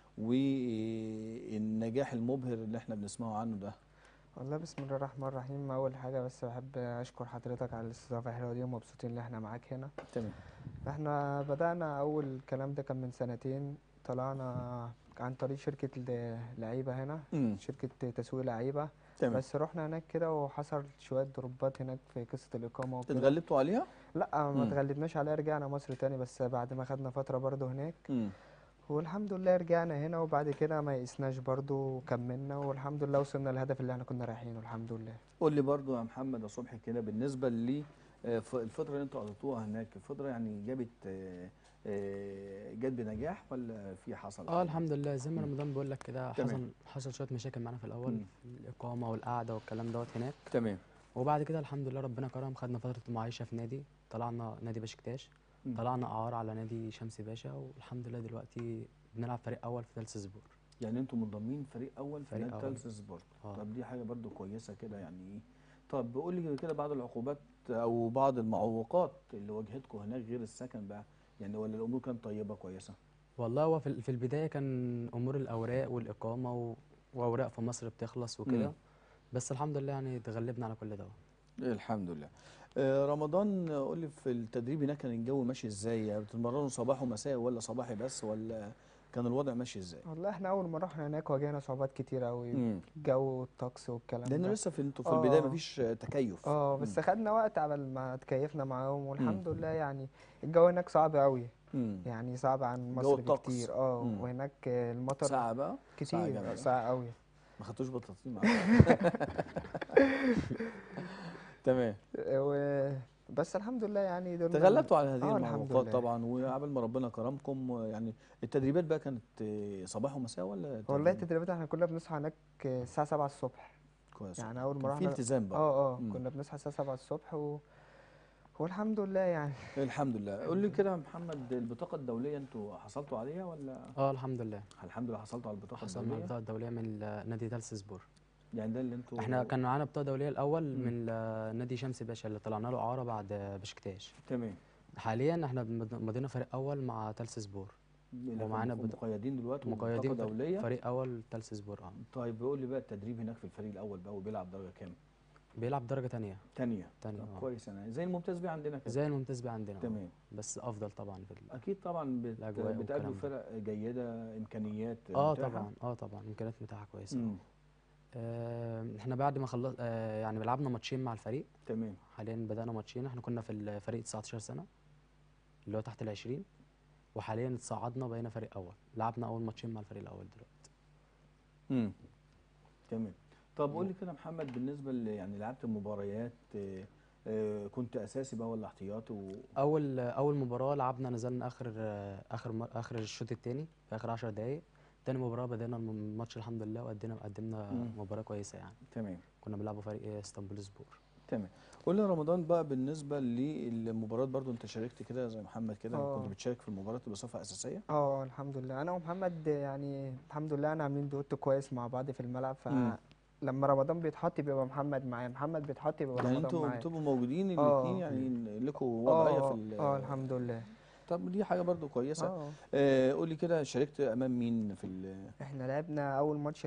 والنجاح المبهر اللي احنا بنسمعه عنه ده. والله بسم الله الرحمن الرحيم. اول حاجه بس بحب اشكر حضرتك على الاستضافه الحلوه دي، ومبسوطين ان احنا معاك هنا. تمام. احنا بدانا اول الكلام ده كان من سنتين، طلعنا عن طريق شركة لعيبة هنا، شركة تسويق لعيبة. تمام. بس رحنا هناك كده وحصل شوية ضربات هناك في قصة الإقامة وكده. اتغلبتوا عليها؟ لا ما اتغلبناش عليها، رجعنا مصر تاني بس بعد ما خدنا فترة برضو هناك. والحمد لله رجعنا هنا، وبعد كده ما يئسناش برضو وكملنا، والحمد لله وصلنا للهدف اللي احنا كنا رايحينه الحمد لله. قول لي برضو يا محمد يا صبحي كده بالنسبة لي الفترة اللي انتوا قضيتوها هناك، الفترة يعني جت بنجاح ولا في حصل؟ الحمد لله زي ما رمضان بيقول لك كده، حصل شويه مشاكل معانا في الاول في الاقامه والقعده والكلام دوت هناك. تمام. وبعد كده الحمد لله ربنا كرم، خدنا فتره معايشه في نادي، طلعنا نادي بشكتاش، طلعنا اعاره على نادي شمس باشا، والحمد لله دلوقتي بنلعب فريق اول في تالس سبور. يعني انتوا منضمين فريق اول في نادي تالس سبور. طب دي حاجه برضو كويسه كده يعني. طب قول لي كده بعض العقوبات او بعض المعوقات اللي واجهتكم هناك غير السكن بقى، يعني ولا الامور كانت طيبه كويسه؟ والله هو في البدايه كان امور الاوراق والاقامه واوراق في مصر بتخلص وكده، بس الحمد لله يعني تغلبنا على كل ده. الحمد لله. رمضان قول لي في التدريب هناك كان الجو ماشي ازاي؟ يعني بتتمرنوا صباح ومساء ولا صباحي بس، ولا كان الوضع ماشي ازاي؟ والله احنا اول ما رحنا هناك واجهنا صعوبات كتير قوي، الجو والطقس والكلام ده، لانه لسه انتوا في البدايه مفيش تكيف. بس خدنا وقت قبل ما تكيفنا معاهم، والحمد لله يعني الجو هناك صعب قوي. يعني صعب عن مصر بكتير. وهناك المطر ساعة بقى كتير، ساعة قوي. ما خدتوش بطاطين معاكم؟ تمام. بس الحمد لله يعني تغلبتوا على هذه المعوقات طبعا، وقبل ما ربنا كرمكم. يعني التدريبات بقى كانت صباح ومساء ولا والله التدريبات احنا كنا بنصحى هناك الساعة 7 الصبح. كويس. يعني اول ما رحنا في التزام بقى. كنا بنصحى الساعة 7 الصبح والحمد لله يعني. الحمد لله. قول لي كده يا محمد، البطاقة الدولية انتوا حصلتوا عليها ولا؟ الحمد لله. الحمد لله حصلتوا على البطاقة الدولية؟ حصلنا على البطاقة الدولية من نادي تالس سبور. يعني ده اللي انتوا احنا كان معانا بطاقة دولية الأول من نادي شمس باشا اللي طلعنا له إعارة بعد بشكتاش. تمام. حاليا احنا مضينا فريق أول مع تالس سبور. ومعانا مقيدين دلوقتي مقيدين دولية فريق أول تالس سبور. طيب قول لي بقى التدريب هناك في الفريق الأول بقى، وبيلعب درجة كام؟ بيلعب درجة تانية. تانية. كويس. يعني زي الممتاز بيه عندنا كده. زي الممتاز بيه عندنا. تمام. بس أفضل طبعا أكيد طبعا بتقابلوا فرق جيدة، إمكانيات متاحة. طبعا إمكانيات متاحة كويسة. احنا بعد ما خلص يعني لعبنا ماتشين مع الفريق. تمام. حاليا بدأنا ماتشين، احنا كنا في الفريق 19 سنة اللي هو تحت ال20، وحاليا اتصعدنا بقينا فريق أول، لعبنا أول ماتشين مع الفريق الأول دلوقتي. تمام. طب قول لي كده محمد، بالنسبه يعني لعبت المباريات كنت اساسي بقى ولا احتياطي؟ اول مباراه لعبنا نزلنا اخر الشوط الثاني في اخر 10 دقائق. تاني مباراه بدأنا الماتش الحمد لله وقدمنا مباراه كويسه يعني. تمام. كنا بنلعب فريق اسطنبول سبور. تمام. قول لي رمضان بقى بالنسبه للمباريات برضو انت شاركت كده زي محمد كده، كنت بتشارك في المباريات بصفه اساسيه؟ الحمد لله انا ومحمد يعني الحمد لله انا عاملين دوت كويس مع بعض في الملعب. لما رمضان بيتحط بيبقى محمد معايا، محمد بيتحط بيبقى رمضان معايا. يعني انتوا بتبقوا موجودين الاثنين يعني لكم وضعيه في الحمد لله. طب دي حاجه برضو كويسه. قول لي كده شاركت امام مين في احنا لعبنا اول ماتش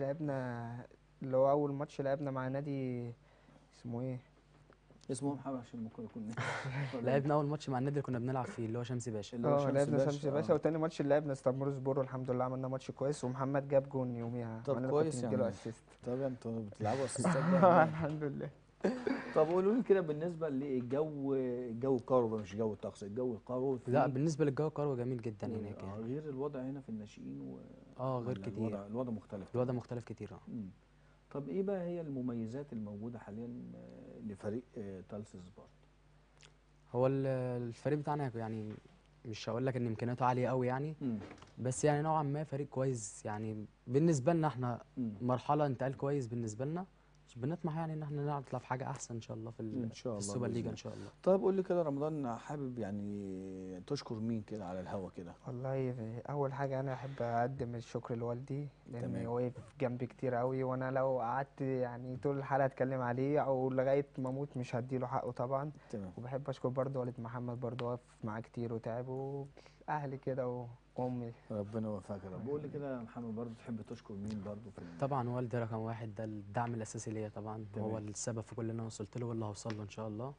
لعبنا مع نادي اسمه ايه؟ اسمه محمد عشان ممكن يكون لعبنا اول ماتش مع النادي اللي كنا بنلعب فيه اللي هو شمس باشا. لعبنا شمس باشا. وتاني ماتش اللي لعبنا اسطنبول سبور، والحمد لله عملنا ماتش كويس ومحمد جاب جون يوميها. طب كويس يعني. طب انتوا بتلعبوا اسيستات الحمد لله. طب قولوا لي كده بالنسبه للجو، الجو قارو مش جو الطقس، الجو القارو. لا بالنسبه للجو قارو جميل جدا هناك يعني. غير الوضع هنا في الناشئين غير كتير. الوضع مختلف. الوضع مختلف كتير. طب ايه بقى هي المميزات الموجوده حاليا لفريق تالس سبورت؟ هو الفريق بتاعنا يعني مش هقول لك ان امكانياته عاليه قوي يعني، بس يعني نوعا ما فريق كويس يعني بالنسبه لنا احنا. مرحله انتقال كويس بالنسبه لنا، بنطمح يعني ان احنا نطلع في حاجه احسن ان شاء الله في السوبر ليج ان شاء الله. طيب قول لي كده رمضان، حابب يعني تشكر مين كده على الهوا كده؟ والله اول حاجه انا احب اقدم الشكر لوالدي لانه واقف جنبي كتير قوي، وانا لو قعدت يعني طول الحلقه اتكلم عليه او لغايه ما اموت مش هديله حقه طبعا. تمام. وبحب اشكر برضه والد محمد برضه واقف معاه كتير وتعب، واهلي كده وامي. ربنا يوفقك يا رب. قول لي كده يا محمد برضه تحب تشكر مين برضه طبعا والدي رقم واحد، ده الدعم الاساسي ليا طبعا. هو السبب في كل اللي انا وصلت له واللي هوصل له ان شاء الله.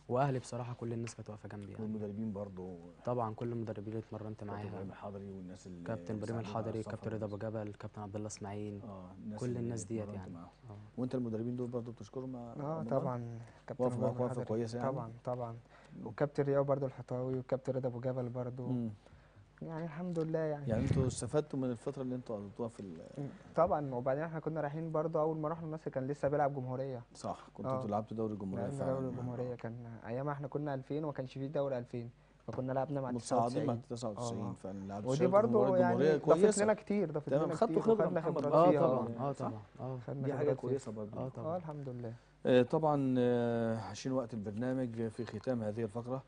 واهلي بصراحه كل الناس كانت واقفه جنبي يعني. والمدربين برضو طبعا كل المدربين اللي اتمرنت معاها، كابتن ابراهيم الحضري والناس اللي كابتن ابراهيم ساعدونا على الحضري، السفر كابتن رضا ابو جبل، كابتن عبد الله اسماعيل، كل الناس ديت اتمرنت يعني. معاهم. وانت المدربين دول برضو بتشكرهم يا رمضان؟ طبعا كابتن وقفوا ابراهيم معاك وقفه الحضري كويسه يعني؟ طبعا والكابتن رياض برضو الحطاوي والكابتن رضا ابو جبل برضو. يعني الحمد لله يعني انتوا استفدتوا من الفتره اللي انتوا قضيتوها في طبعا. وبعدين احنا كنا رايحين برضو اول ما رحنا مصر كان لسه بيلعب جمهوريه. صح، كنتوا لعبتوا دوري الجمهوريه فعلا. دوري الجمهوريه كان ايامها احنا كنا 2000 وما كانش فيه دوري 2000، فكنا لعبنا مع 99 مع 99 فعلا لعبتوا. ودي برضو يعني ضافت لنا كتير، خدتوا خبره خدنا محمد خبرات ربيع. طبعا دي حاجه كويسه برضو. طبعا الحمد لله. طبعا عشان وقت البرنامج في ختام هذه الفقره،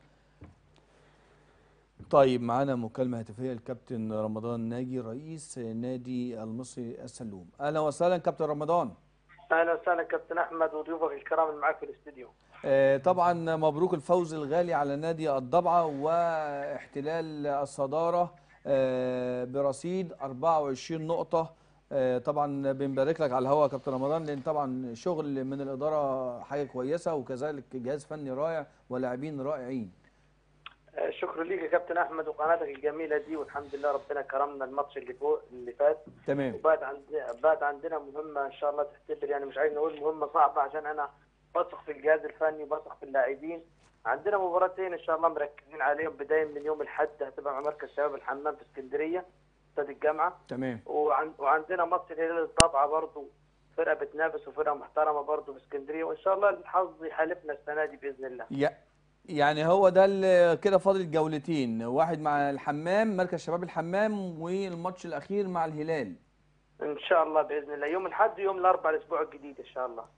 طيب معانا مكالمة هاتفية الكابتن رمضان ناجي رئيس نادي المصري السلوم. أهلا وسهلا كابتن رمضان. أهلا وسهلا كابتن أحمد وضيوفك الكرام اللي معاك في الاستديو. طبعا مبروك الفوز الغالي على نادي الضبعة واحتلال الصدارة برصيد 24 نقطة. طبعا بنبارك لك على الهواء كابتن رمضان، لأن طبعا شغل من الإدارة حاجة كويسة، وكذلك جهاز فني رائع ولاعبين رائعين. شكرا ليك يا كابتن احمد وقناتك الجميله دي، والحمد لله ربنا كرمنا الماتش اللي فات. تمام. وبعد عندنا مهمه ان شاء الله تحتفل، يعني مش عايز نقول مهمه صعبه عشان انا بثق في الجهاز الفني وبثق في اللاعبين. عندنا مباراتين ان شاء الله مركزين عليهم، بدايه من يوم الاحد هتبقى مع مركز شباب الحمام في اسكندريه استاد الجامعه. تمام. وعندنا ماتش الهلال الضبعه برضه، فرقه بتنافس وفرقه محترمه برضه في اسكندريه، وان شاء الله الحظ يحالفنا السنه دي باذن الله. يعني هو ده اللي كده فاضل جولتين، واحد مع الحمام مركز شباب الحمام، والماتش الاخير مع الهلال ان شاء الله باذن الله يوم الاحد ويوم الاربعاء الاسبوع الجديد ان شاء الله.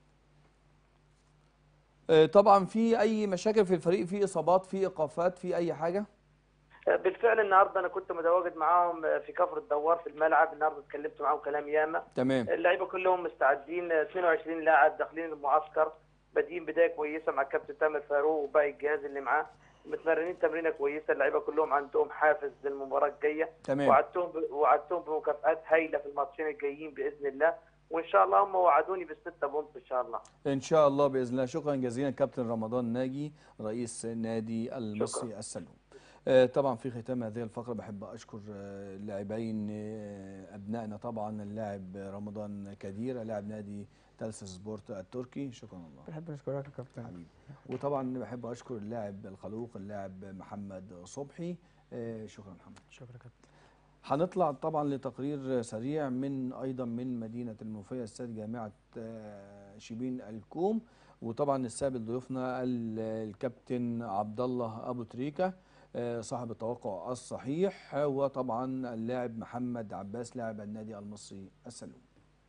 طبعا في اي مشاكل في الفريق، في اصابات، في ايقافات، في اي حاجه؟ بالفعل النهارده انا كنت متواجد معاهم في كفر الدوار في الملعب، النهارده اتكلمت معاهم كلام ياما. تمام. اللعيبه كلهم مستعدين، 22 لاعب داخلين المعسكر، بادئين بدايه كويسه مع الكابتن تامر فاروق وباقي الجهاز اللي معاه، متمرنين تمرينه كويسه، اللعيبه كلهم عندهم حافز للمباراه الجايه. تمام. وعدتهم بمكافآت هايله في الماتشين الجايين باذن الله، وان شاء الله هم وعدوني بالستة بونت ان شاء الله. ان شاء الله باذن الله. شكرا جزيلا كابتن رمضان ناجي رئيس نادي المصري السلوم. طبعا في ختام هذه الفقره بحب اشكر اللاعبين ابنائنا، طبعا اللاعب رمضان كدير لاعب نادي تالس سبورت التركي، شكرا الله. بحب نشكرك يا كابتن حبيبي. وطبعا بحب اشكر اللاعب الخلوق اللاعب محمد صبحي، شكرا محمد. شكرا يا كابتن. هنطلع طبعا لتقرير سريع من ايضا من مدينه المنوفيه استاد جامعه شبين الكوم، وطبعا نستقبل ضيوفنا الكابتن عبد الله ابو تريكه صاحب التوقع الصحيح، وطبعا اللاعب محمد عباس لاعب النادي المصري السلوم.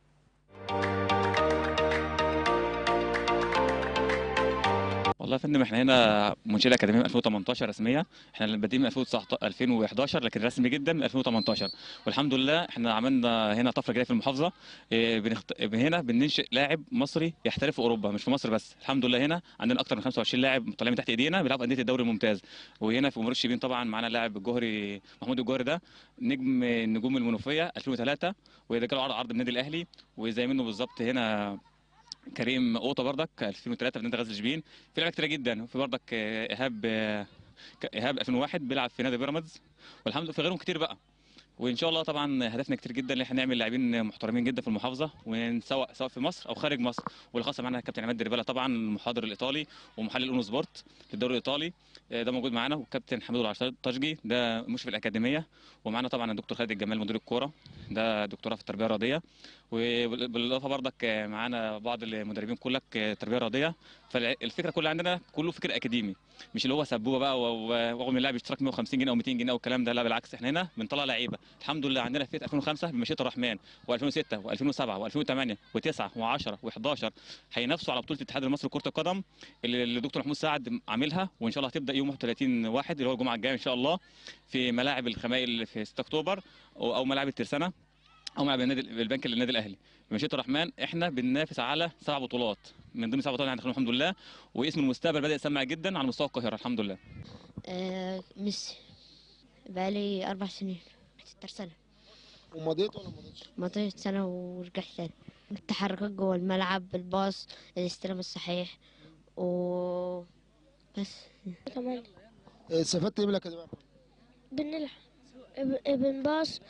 والله يا فندم احنا هنا منشئ الاكاديميه من 2018 رسميه، احنا بادئين من 2011 لكن رسمي جدا من 2018، والحمد لله احنا عملنا هنا طفره جديده في المحافظه. هنا بننشئ لاعب مصري يحترف في اوروبا، مش في مصر بس، الحمد لله هنا عندنا اكثر من 25 لاعب طالعين من تحت ايدينا بيلعبوا انديه الدوري الممتاز. وهنا في جمهوريه شبين طبعا معانا اللاعب الجوهري محمود الجوهري، ده نجم نجوم المنوفيه 2003، وده جاله عرض من النادي الاهلي، وزي منه بالظبط هنا كريم قوطه بردك 2003 في نادي غزل شبين. في لعيبه كتير جدا، في بردك ايهاب 2001 بيلعب في نادي بيراميدز، والحمد لله في غيرهم كتير بقى. وان شاء الله طبعا هدفنا كتير جدا ان احنا نعمل لاعبين محترمين جدا في المحافظه، سواء في مصر او خارج مصر. والخاصه معانا الكابتن عماد دربالة طبعا المحاضر الايطالي ومحلل اونو سبورت للدوري الايطالي، ده موجود معانا، والكابتن حميد الطشجي ده مشرف الاكاديميه، ومعانا طبعا الدكتور خالد الجمال مدير الكوره، ده دكتوراه في التربيه الرياضيه. وبالاضافه بردك معانا بعض المدربين كلك تربيه رياضيه. فالفكره كلها عندنا كله فكر اكاديمي، مش اللي هو سبوبه بقى ورغم اللاعب يشترك 150 جنيه او 200 جنيه او الكلام ده، لا بالعكس، احنا هنا بنطلع لعيبه الحمد لله. عندنا في 2005 بمشيئه الرحمن، و2006 و2007 و2008 و9 و10 و11 هينافسوا على بطوله الاتحاد المصري لكره القدم اللي الدكتور محمود سعد عاملها، وان شاء الله هتبدا يوم 31/1 اللي هو الجمعه الجايه ان شاء الله في ملاعب الخمائل في 6 اكتوبر او ملاعب الترسانه او ملاعب البنك للنادي الاهلي. بمشيئه الرحمن احنا بننافس على 7 بطولات، من ضمن 7 بطولات احنا الحمد لله، واسم المستقبل بدا يسمع جدا على مستوى القاهره الحمد لله. ميسي بقالي 4 سنين في الترسانة. ومضيت ولا مضيتش؟ مضيت سنة ورجعت تاني. التحركات جوه الملعب، الباص، الاستلام الصحيح، بس. كمان استفدت ايه من الاكاديميه؟ بنلعب بنباص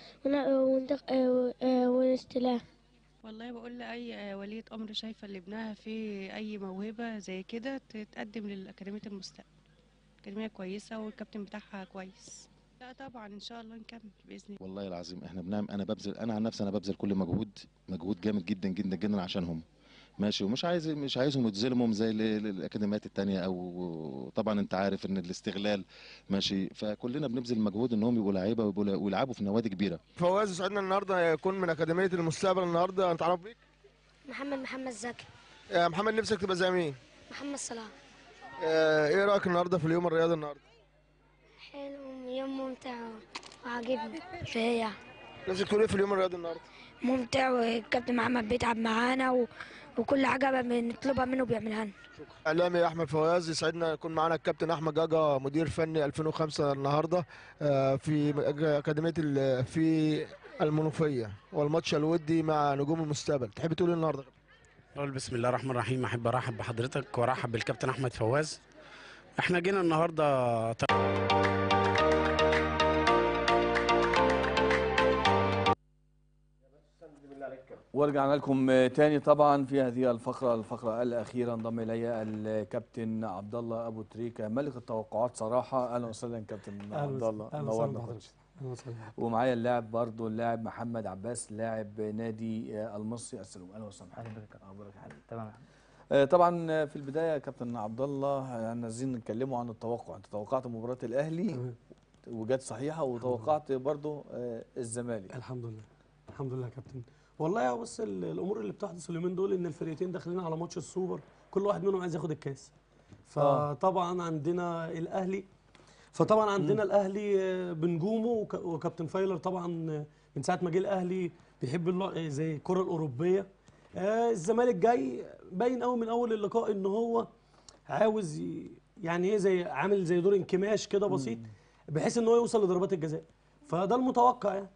ونستلام. والله بقول لأي ولية أمر شايفة اللي ابنها فيه أي موهبة زي كده تتقدم للأكاديمية المستقبل. أكاديمية كويسة والكابتن بتاعها كويس. لا طبعا إن شاء الله نكمل بإذن الله. والله العظيم احنا بنعمل، انا عن نفسي انا ببذل كل مجهود جامد جدا جدا جدا عشانهم ماشي، ومش عايزهم يتظلموا زي الاكاديميات التانية، او طبعا انت عارف ان الاستغلال ماشي، فكلنا بنبذل مجهود انهم يبقوا لعيبه ويلعبوا في نوادي كبيره. فواز يسعدنا النهارده يكون من اكاديميه المستقبل. النهارده نتعرف بيك. محمد زكي. يا محمد نفسك تبقى زي مين؟ محمد صلاح. ايه رايك النهارده في اليوم الرياضي النهارده؟ حلو، يوم ممتع وعاجبني. فيا نفسك تقول ايه في اليوم الرياضي النهارده؟ ممتع، والكابتن محمد بيتعب معانا وكل حاجه بنطلبها منه بيعملها لنا. اعلامي احمد فواز يسعدنا يكون معانا الكابتن احمد جاجا مدير فني 2005 النهارده في اكاديميه في المنوفيه، والماتش الودي مع نجوم المستقبل. تحب تقول ايه النهارده؟ أقول بسم الله الرحمن الرحيم. أحب أرحب بحضرتك وأرحب بالكابتن أحمد فواز. إحنا جينا النهارده ورجعنا لكم تاني طبعا في هذه الفقرة الأخيرة. انضم إلي الكابتن عبد الله أبو تريكة ملك التوقعات صراحة. أهلا وسهلا كابتن عبد الله، نورنا. ومعايا اللاعب برضه اللاعب محمد عباس لاعب نادي المصري السلوم. أهلا وسهلا. اهلا بك. اخبارك يا حبيبي؟ تمام. طبعا في البداية كابتن عبد الله عايزين نتكلموا عن التوقع. أنت توقعت مباراة الأهلي وجت صحيحة، وتوقعت برضه الزمالك. الحمد لله. الحمد لله يا كابتن. والله بص، الامور اللي بتحدث اليومين دول ان الفريقين داخلين على ماتش السوبر، كل واحد منهم عايز ياخد الكاس. فطبعا عندنا الاهلي الاهلي بنجومه وكابتن فايلر طبعا من ساعه ما جه الاهلي بيحب زي الكره الاوروبيه. الزمالك جاي باين قوي من اول اللقاء ان هو عاوز يعني ايه زي عامل زي دور انكماش كده بسيط بحيث ان هو يوصل لضربات الجزاء، فده المتوقع يعني.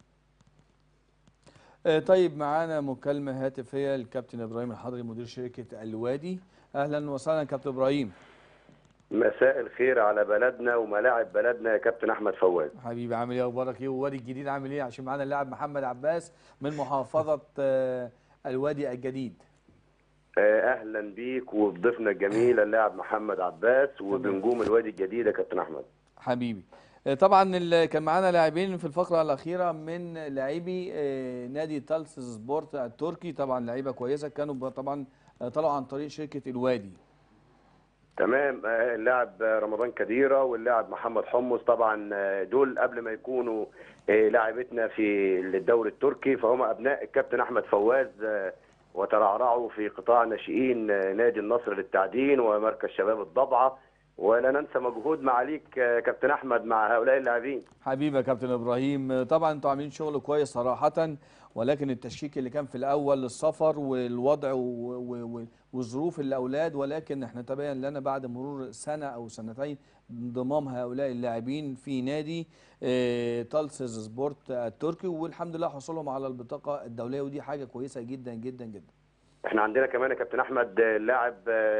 طيب معانا مكالمة هاتفية الكابتن إبراهيم الحضري مدير شركة الوادي. أهلا وسهلا كابتن إبراهيم. مساء الخير على بلدنا وملاعب بلدنا يا كابتن أحمد فواز. حبيبي عامل إيه؟ أخبارك إيه؟ ووادي الجديد عامل إيه؟ عشان معانا اللاعب محمد عباس من محافظة الوادي الجديد. أهلا بيك وبضيفنا الجميل اللاعب محمد عباس وبنجوم الوادي الجديد يا كابتن أحمد. حبيبي. طبعا كان معانا لاعبين في الفقره الاخيره من لاعبي نادي تالس سبورت التركي، طبعا لعيبه كويسه كانوا طبعا طلعوا عن طريق شركه الوادي. تمام. اللاعب رمضان كديره واللاعب محمد حمص طبعا دول قبل ما يكونوا لاعبتنا في الدوري التركي فهم ابناء الكابتن احمد فواز وترعرعوا في قطاع ناشئين نادي النصر للتعدين ومركز شباب الضبعه، ولا ننسى مجهود معاليك كابتن احمد مع هؤلاء اللاعبين. حبيبي يا كابتن ابراهيم، طبعا انتوا عاملين شغل كويس صراحه، ولكن التشكيك اللي كان في الاول للسفر والوضع وظروف الاولاد، ولكن احنا تبين لنا بعد مرور سنه او سنتين انضمام هؤلاء اللاعبين في نادي تالس سبورت التركي، والحمد لله حصولهم على البطاقه الدوليه، ودي حاجه كويسه جدا جدا جدا. احنا عندنا كمان يا كابتن احمد لاعب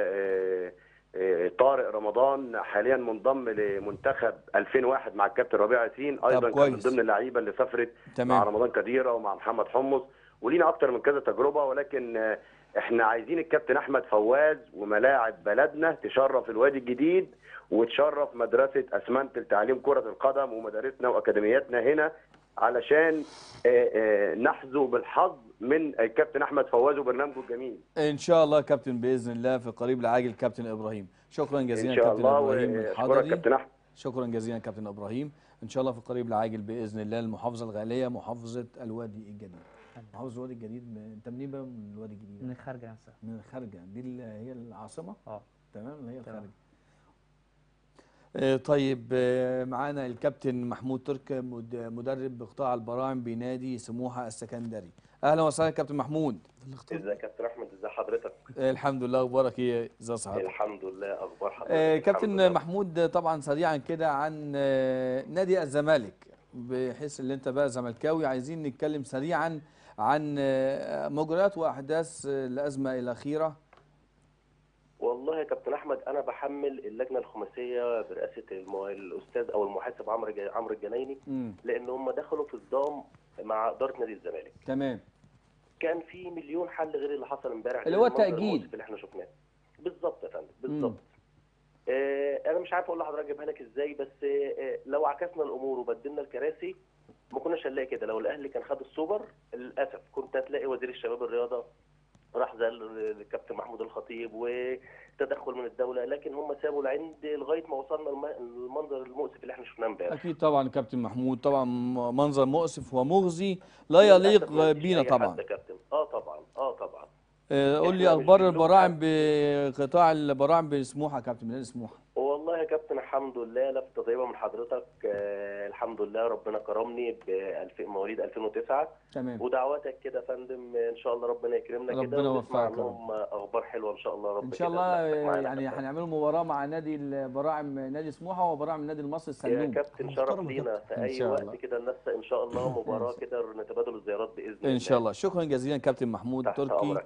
طارق رمضان حاليا منضم لمنتخب 2001 مع الكابتن ربيع ياسين، ايضا كان من ضمن اللعيبه اللي سافرت مع رمضان كديره ومع محمد حمص، ولينا اكتر من كذا تجربه، ولكن احنا عايزين الكابتن احمد فواز وملاعب بلدنا تشرف الوادي الجديد وتشرف مدرسه اسمنت لتعليم كره القدم ومدارسنا واكاديمياتنا هنا، علشان نحظو بالحظ من الكابتن احمد فواز وبرنامجه الجميل. ان شاء الله كابتن باذن الله في القريب العاجل. كابتن ابراهيم شكرا جزيلا كابتن ابراهيم الحضري. كابتن احمد شكرا جزيلا كابتن ابراهيم. ان شاء الله في القريب العاجل باذن الله المحافظه الغاليه محافظه الوادي الجديد. محافظه الوادي الجديد، انت منين بقى من الوادي الجديد؟ من الخارجه نفسها. من الخارجه دي اللي هي العاصمه؟ تمام اللي هي الخارجه. طيب معانا الكابتن محمود ترك مدرب قطاع البراعم بنادي سموحه السكندري. اهلا وسهلا كابتن محمود. ازيك يا كابتن احمد؟ ازي حضرتك؟ الحمد لله، اخبارك ايه؟ ازي صحتك؟ الحمد لله. اخبار حضرتك؟ كابتن محمود طبعا سريعا كده عن نادي الزمالك، بحيث ان انت بقى زملكاوي، عايزين نتكلم سريعا عن مجريات واحداث الازمه الاخيره. والله والله يا كابتن احمد انا بحمل اللجنه الخماسيه برئاسه الاستاذ او المحاسب عمرو الجنايني، لان هم دخلوا في صدام مع اداره نادي الزمالك. تمام. كان في مليون حل غير اللي حصل امبارح، اللي هو التأجيل اللي احنا شفناه. بالظبط يا فندم، بالظبط. انا مش عارف اقول لحضرتك اجيبها لك ازاي، بس لو عكسنا الامور وبدلنا الكراسي ما كناش هنلاقي كده. لو الاهلي كان خد السوبر للاسف كنت هتلاقي وزير الشباب الرياضه راح زال الكابتن محمود الخطيب وتدخل من الدوله، لكن هم سابوا العند لغايه ما وصلنا المنظر المؤسف اللي احنا شفناه امبارح. اكيد طبعا كابتن محمود، طبعا منظر مؤسف ومغزي لا يليق بينا طبعا. كابتن طبعا طبعا. قول لي اخبار البراعم بقطاع البراعم بسموحه يا كابتن، من سموحه. والله يا كابتن الحمد لله لفته طيبه من حضرتك. الحمد لله ربنا كرمني مواليد 2009. تمام. ودعواتك كده يا فندم ان شاء الله ربنا يكرمنا كده ونسمع عنهم اخبار حلوه ان شاء الله. رب ان شاء الله يعني هنعملوا مباراه مع نادي البراعم نادي سموحه وبراعم النادي المصري السلوم. يا كابتن شرف لينا في اي وقت كده ننسق ان شاء الله مباراه كده نتبادل الزيارات باذن الله. ان شاء الله. شكرا جزيلا كابتن محمود تركي،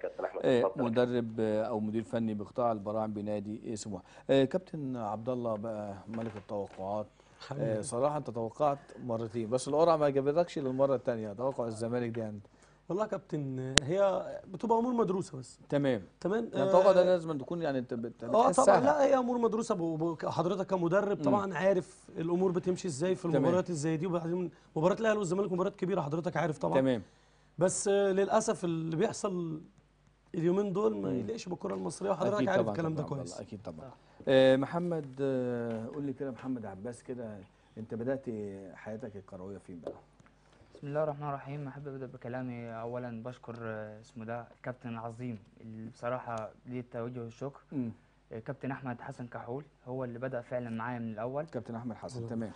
مدرب او مدير فني بقطاع البراعم بنادي سموحه. كابتن عبد الله بقى ملك التوقعات. صراحه انت توقعت مرتين بس القرعه ما جابتكش للمره الثانيه. توقع الزمالك دي انت؟ والله يا كابتن هي بتبقى امور مدروسه بس. تمام. يعني التوقع ده لازم تكون يعني انت بتحسها. طبعا لا هي امور مدروسه، حضرتك كمدرب طبعا عارف الامور بتمشي ازاي في المباريات ازاي دي، وبعدين مباراه الاهلي والزمالك مباريات كبيره حضرتك عارف طبعا. تمام. بس للاسف اللي بيحصل اليومين دول ما يليقش بالكره المصريه، وحضرتك عارف الكلام ده كويس. اكيد طبعا. محمد قول لي كده، محمد عباس كده، انت بدات حياتك الكرويه فين بقى؟ بسم الله الرحمن الرحيم. احب ابدا بكلامي اولا بشكر اسمه ده الكابتن العظيم اللي بصراحه ليه التوجه والشكر. كابتن احمد حسن كحول هو اللي بدا فعلا معايا من الاول. كابتن احمد حسن تمام.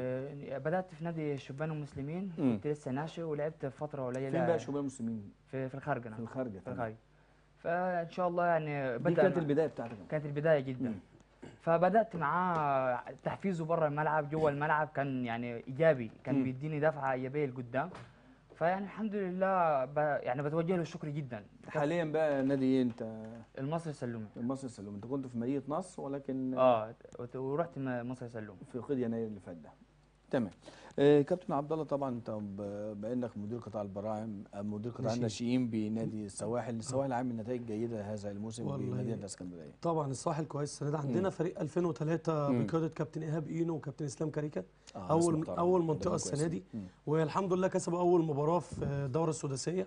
وبدات في نادي الشبان المسلمين، كنت لسه ناشئ ولعبت فتره قليله. فين بقى الشبان المسلمين؟ في الخارجه. في الخارجه. في الخارجه. فان شاء الله يعني دي كانت البدايه بتاعتك؟ كانت البدايه جدا. فبدات معاه تحفيزه بره الملعب جوه الملعب كان يعني ايجابي، كان بيديني دفعه ايجابيه لقدام. فيعني الحمد لله يعني بتوجه له الشكر جدا. حاليا بقى نادي ايه انت؟ المصري السلومي. المصري السلومي. انت كنت في مدينه نصر ولكن ورحت مصري السلومي في قيد يناير اللي فات ده. تمام. كابتن عبد الله طبعا انت بانك مدير قطاع البراعم، مدير قطاع الناشئين بنادي السواحل عامل نتائج جيده هذا الموسم بمدينه الاسكندريه. طبعا السواحل كويس السنه دي. عندنا فريق 2003 بقياده كابتن ايهاب اينو وكابتن اسلام كاريكا. اول منطقه السنه دي، والحمد لله كسبوا اول مباراه في الدوره السداسيه.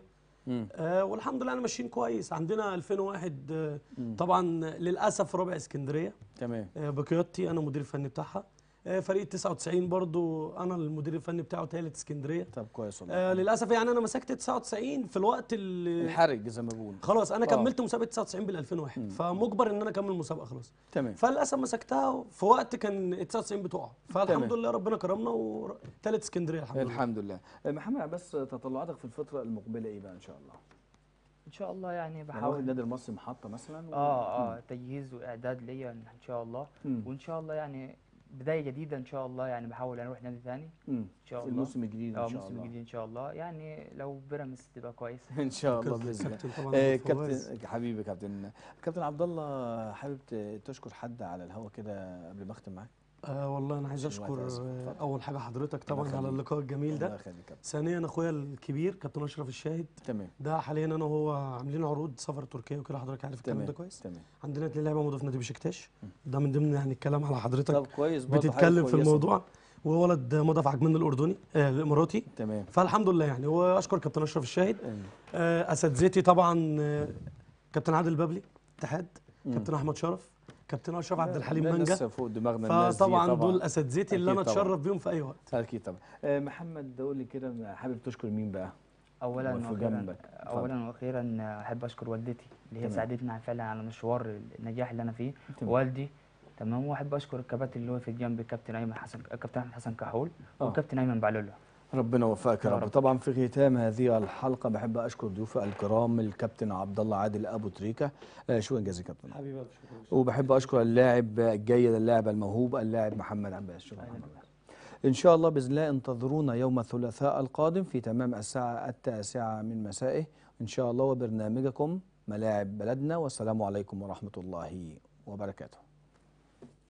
والحمد لله احنا ماشيين كويس. عندنا 2001 طبعا للاسف رابع اسكندريه. تمام. بقيادتي انا مدير الفني بتاعها. فريق 99 برضو انا المدير الفني بتاعه ثالث اسكندريه. طب كويس والله. للاسف يعني انا مسكت 99 في الوقت الحرج زي ما بيقولوا. خلاص انا كملت مسابقه 99 بال 2001 فمجبر ان انا اكمل مسابقه خلاص. تمام. فللاسف مسكتها في وقت كان 99 بتقع، فالحمد لله ربنا كرمنا وثالث اسكندريه الحمد لله. محمد بس تطلعاتك في الفتره المقبله ايه بقى ان شاء الله؟ ان شاء الله يعني بحاول النادي المصري محطه مثلا تجهيز واعداد ليا ان شاء الله. وان شاء الله يعني بدايه جديده ان شاء الله، يعني بحاول اروح نادي ثاني ان شاء الله. الموسم الجديد ان شاء الله. الموسم الجديد ان شاء الله، يعني لو بيراميدز تبقى كويس ان شاء الله باذن الله. كابتن حبيبي كابتن عبد الله، حابب تشكر حد على الهوا كده قبل ما اختم معاك؟ والله انا عايز اشكر اول حاجه حضرتك طبعا على اللقاء الجميل ده. ثانيا اخويا الكبير كابتن اشرف الشاهد. تمام. ده حاليا انا وهو عاملين عروض سفر تركيا وكده، حضرتك عارف الكلام ده كويس. تمام. عندنا 2 لعيبه مضاف نادي بشكتاش، ده من ضمن يعني الكلام على حضرتك. طب كويس بتتكلم في الموضوع. وولد مضاف عجمان الاردني الاماراتي. تمام. فالحمد لله يعني. واشكر كابتن اشرف الشاهد. اساتذتي طبعا كابتن عادل بابلي اتحاد، كابتن احمد شرف، كابتن اشرف عبد الحليم منجا. فوق دماغنا الناس دي فطبعا دول اساتذتي اللي انا اتشرف بيهم في اي وقت. اكيد طبعا. محمد قول لي كده، حابب تشكر مين بقى؟ اولا واخيرا احب اشكر والدتي اللي هي ساعدتني فعلا على مشوار النجاح اللي انا فيه. والدي تمام. واحب اشكر الكباتن اللي هو في جنبي كابتن احمد حسن كحول وكابتن ايمن بعلوله. ربنا يوفقك يا رب. طبعا في ختام هذه الحلقه بحب اشكر ضيوفي الكرام الكابتن عبد الله عادل ابو تريكه. شكرا جزيلا كابتن. حبيبي وبحب اشكر اللاعب الجيد اللاعب الموهوب اللاعب محمد عباس. شكرا. ان شاء الله باذن الله انتظرونا يوم الثلاثاء القادم في تمام الساعه 9 من مسائه ان شاء الله، وبرنامجكم ملاعب بلدنا. والسلام عليكم ورحمه الله وبركاته.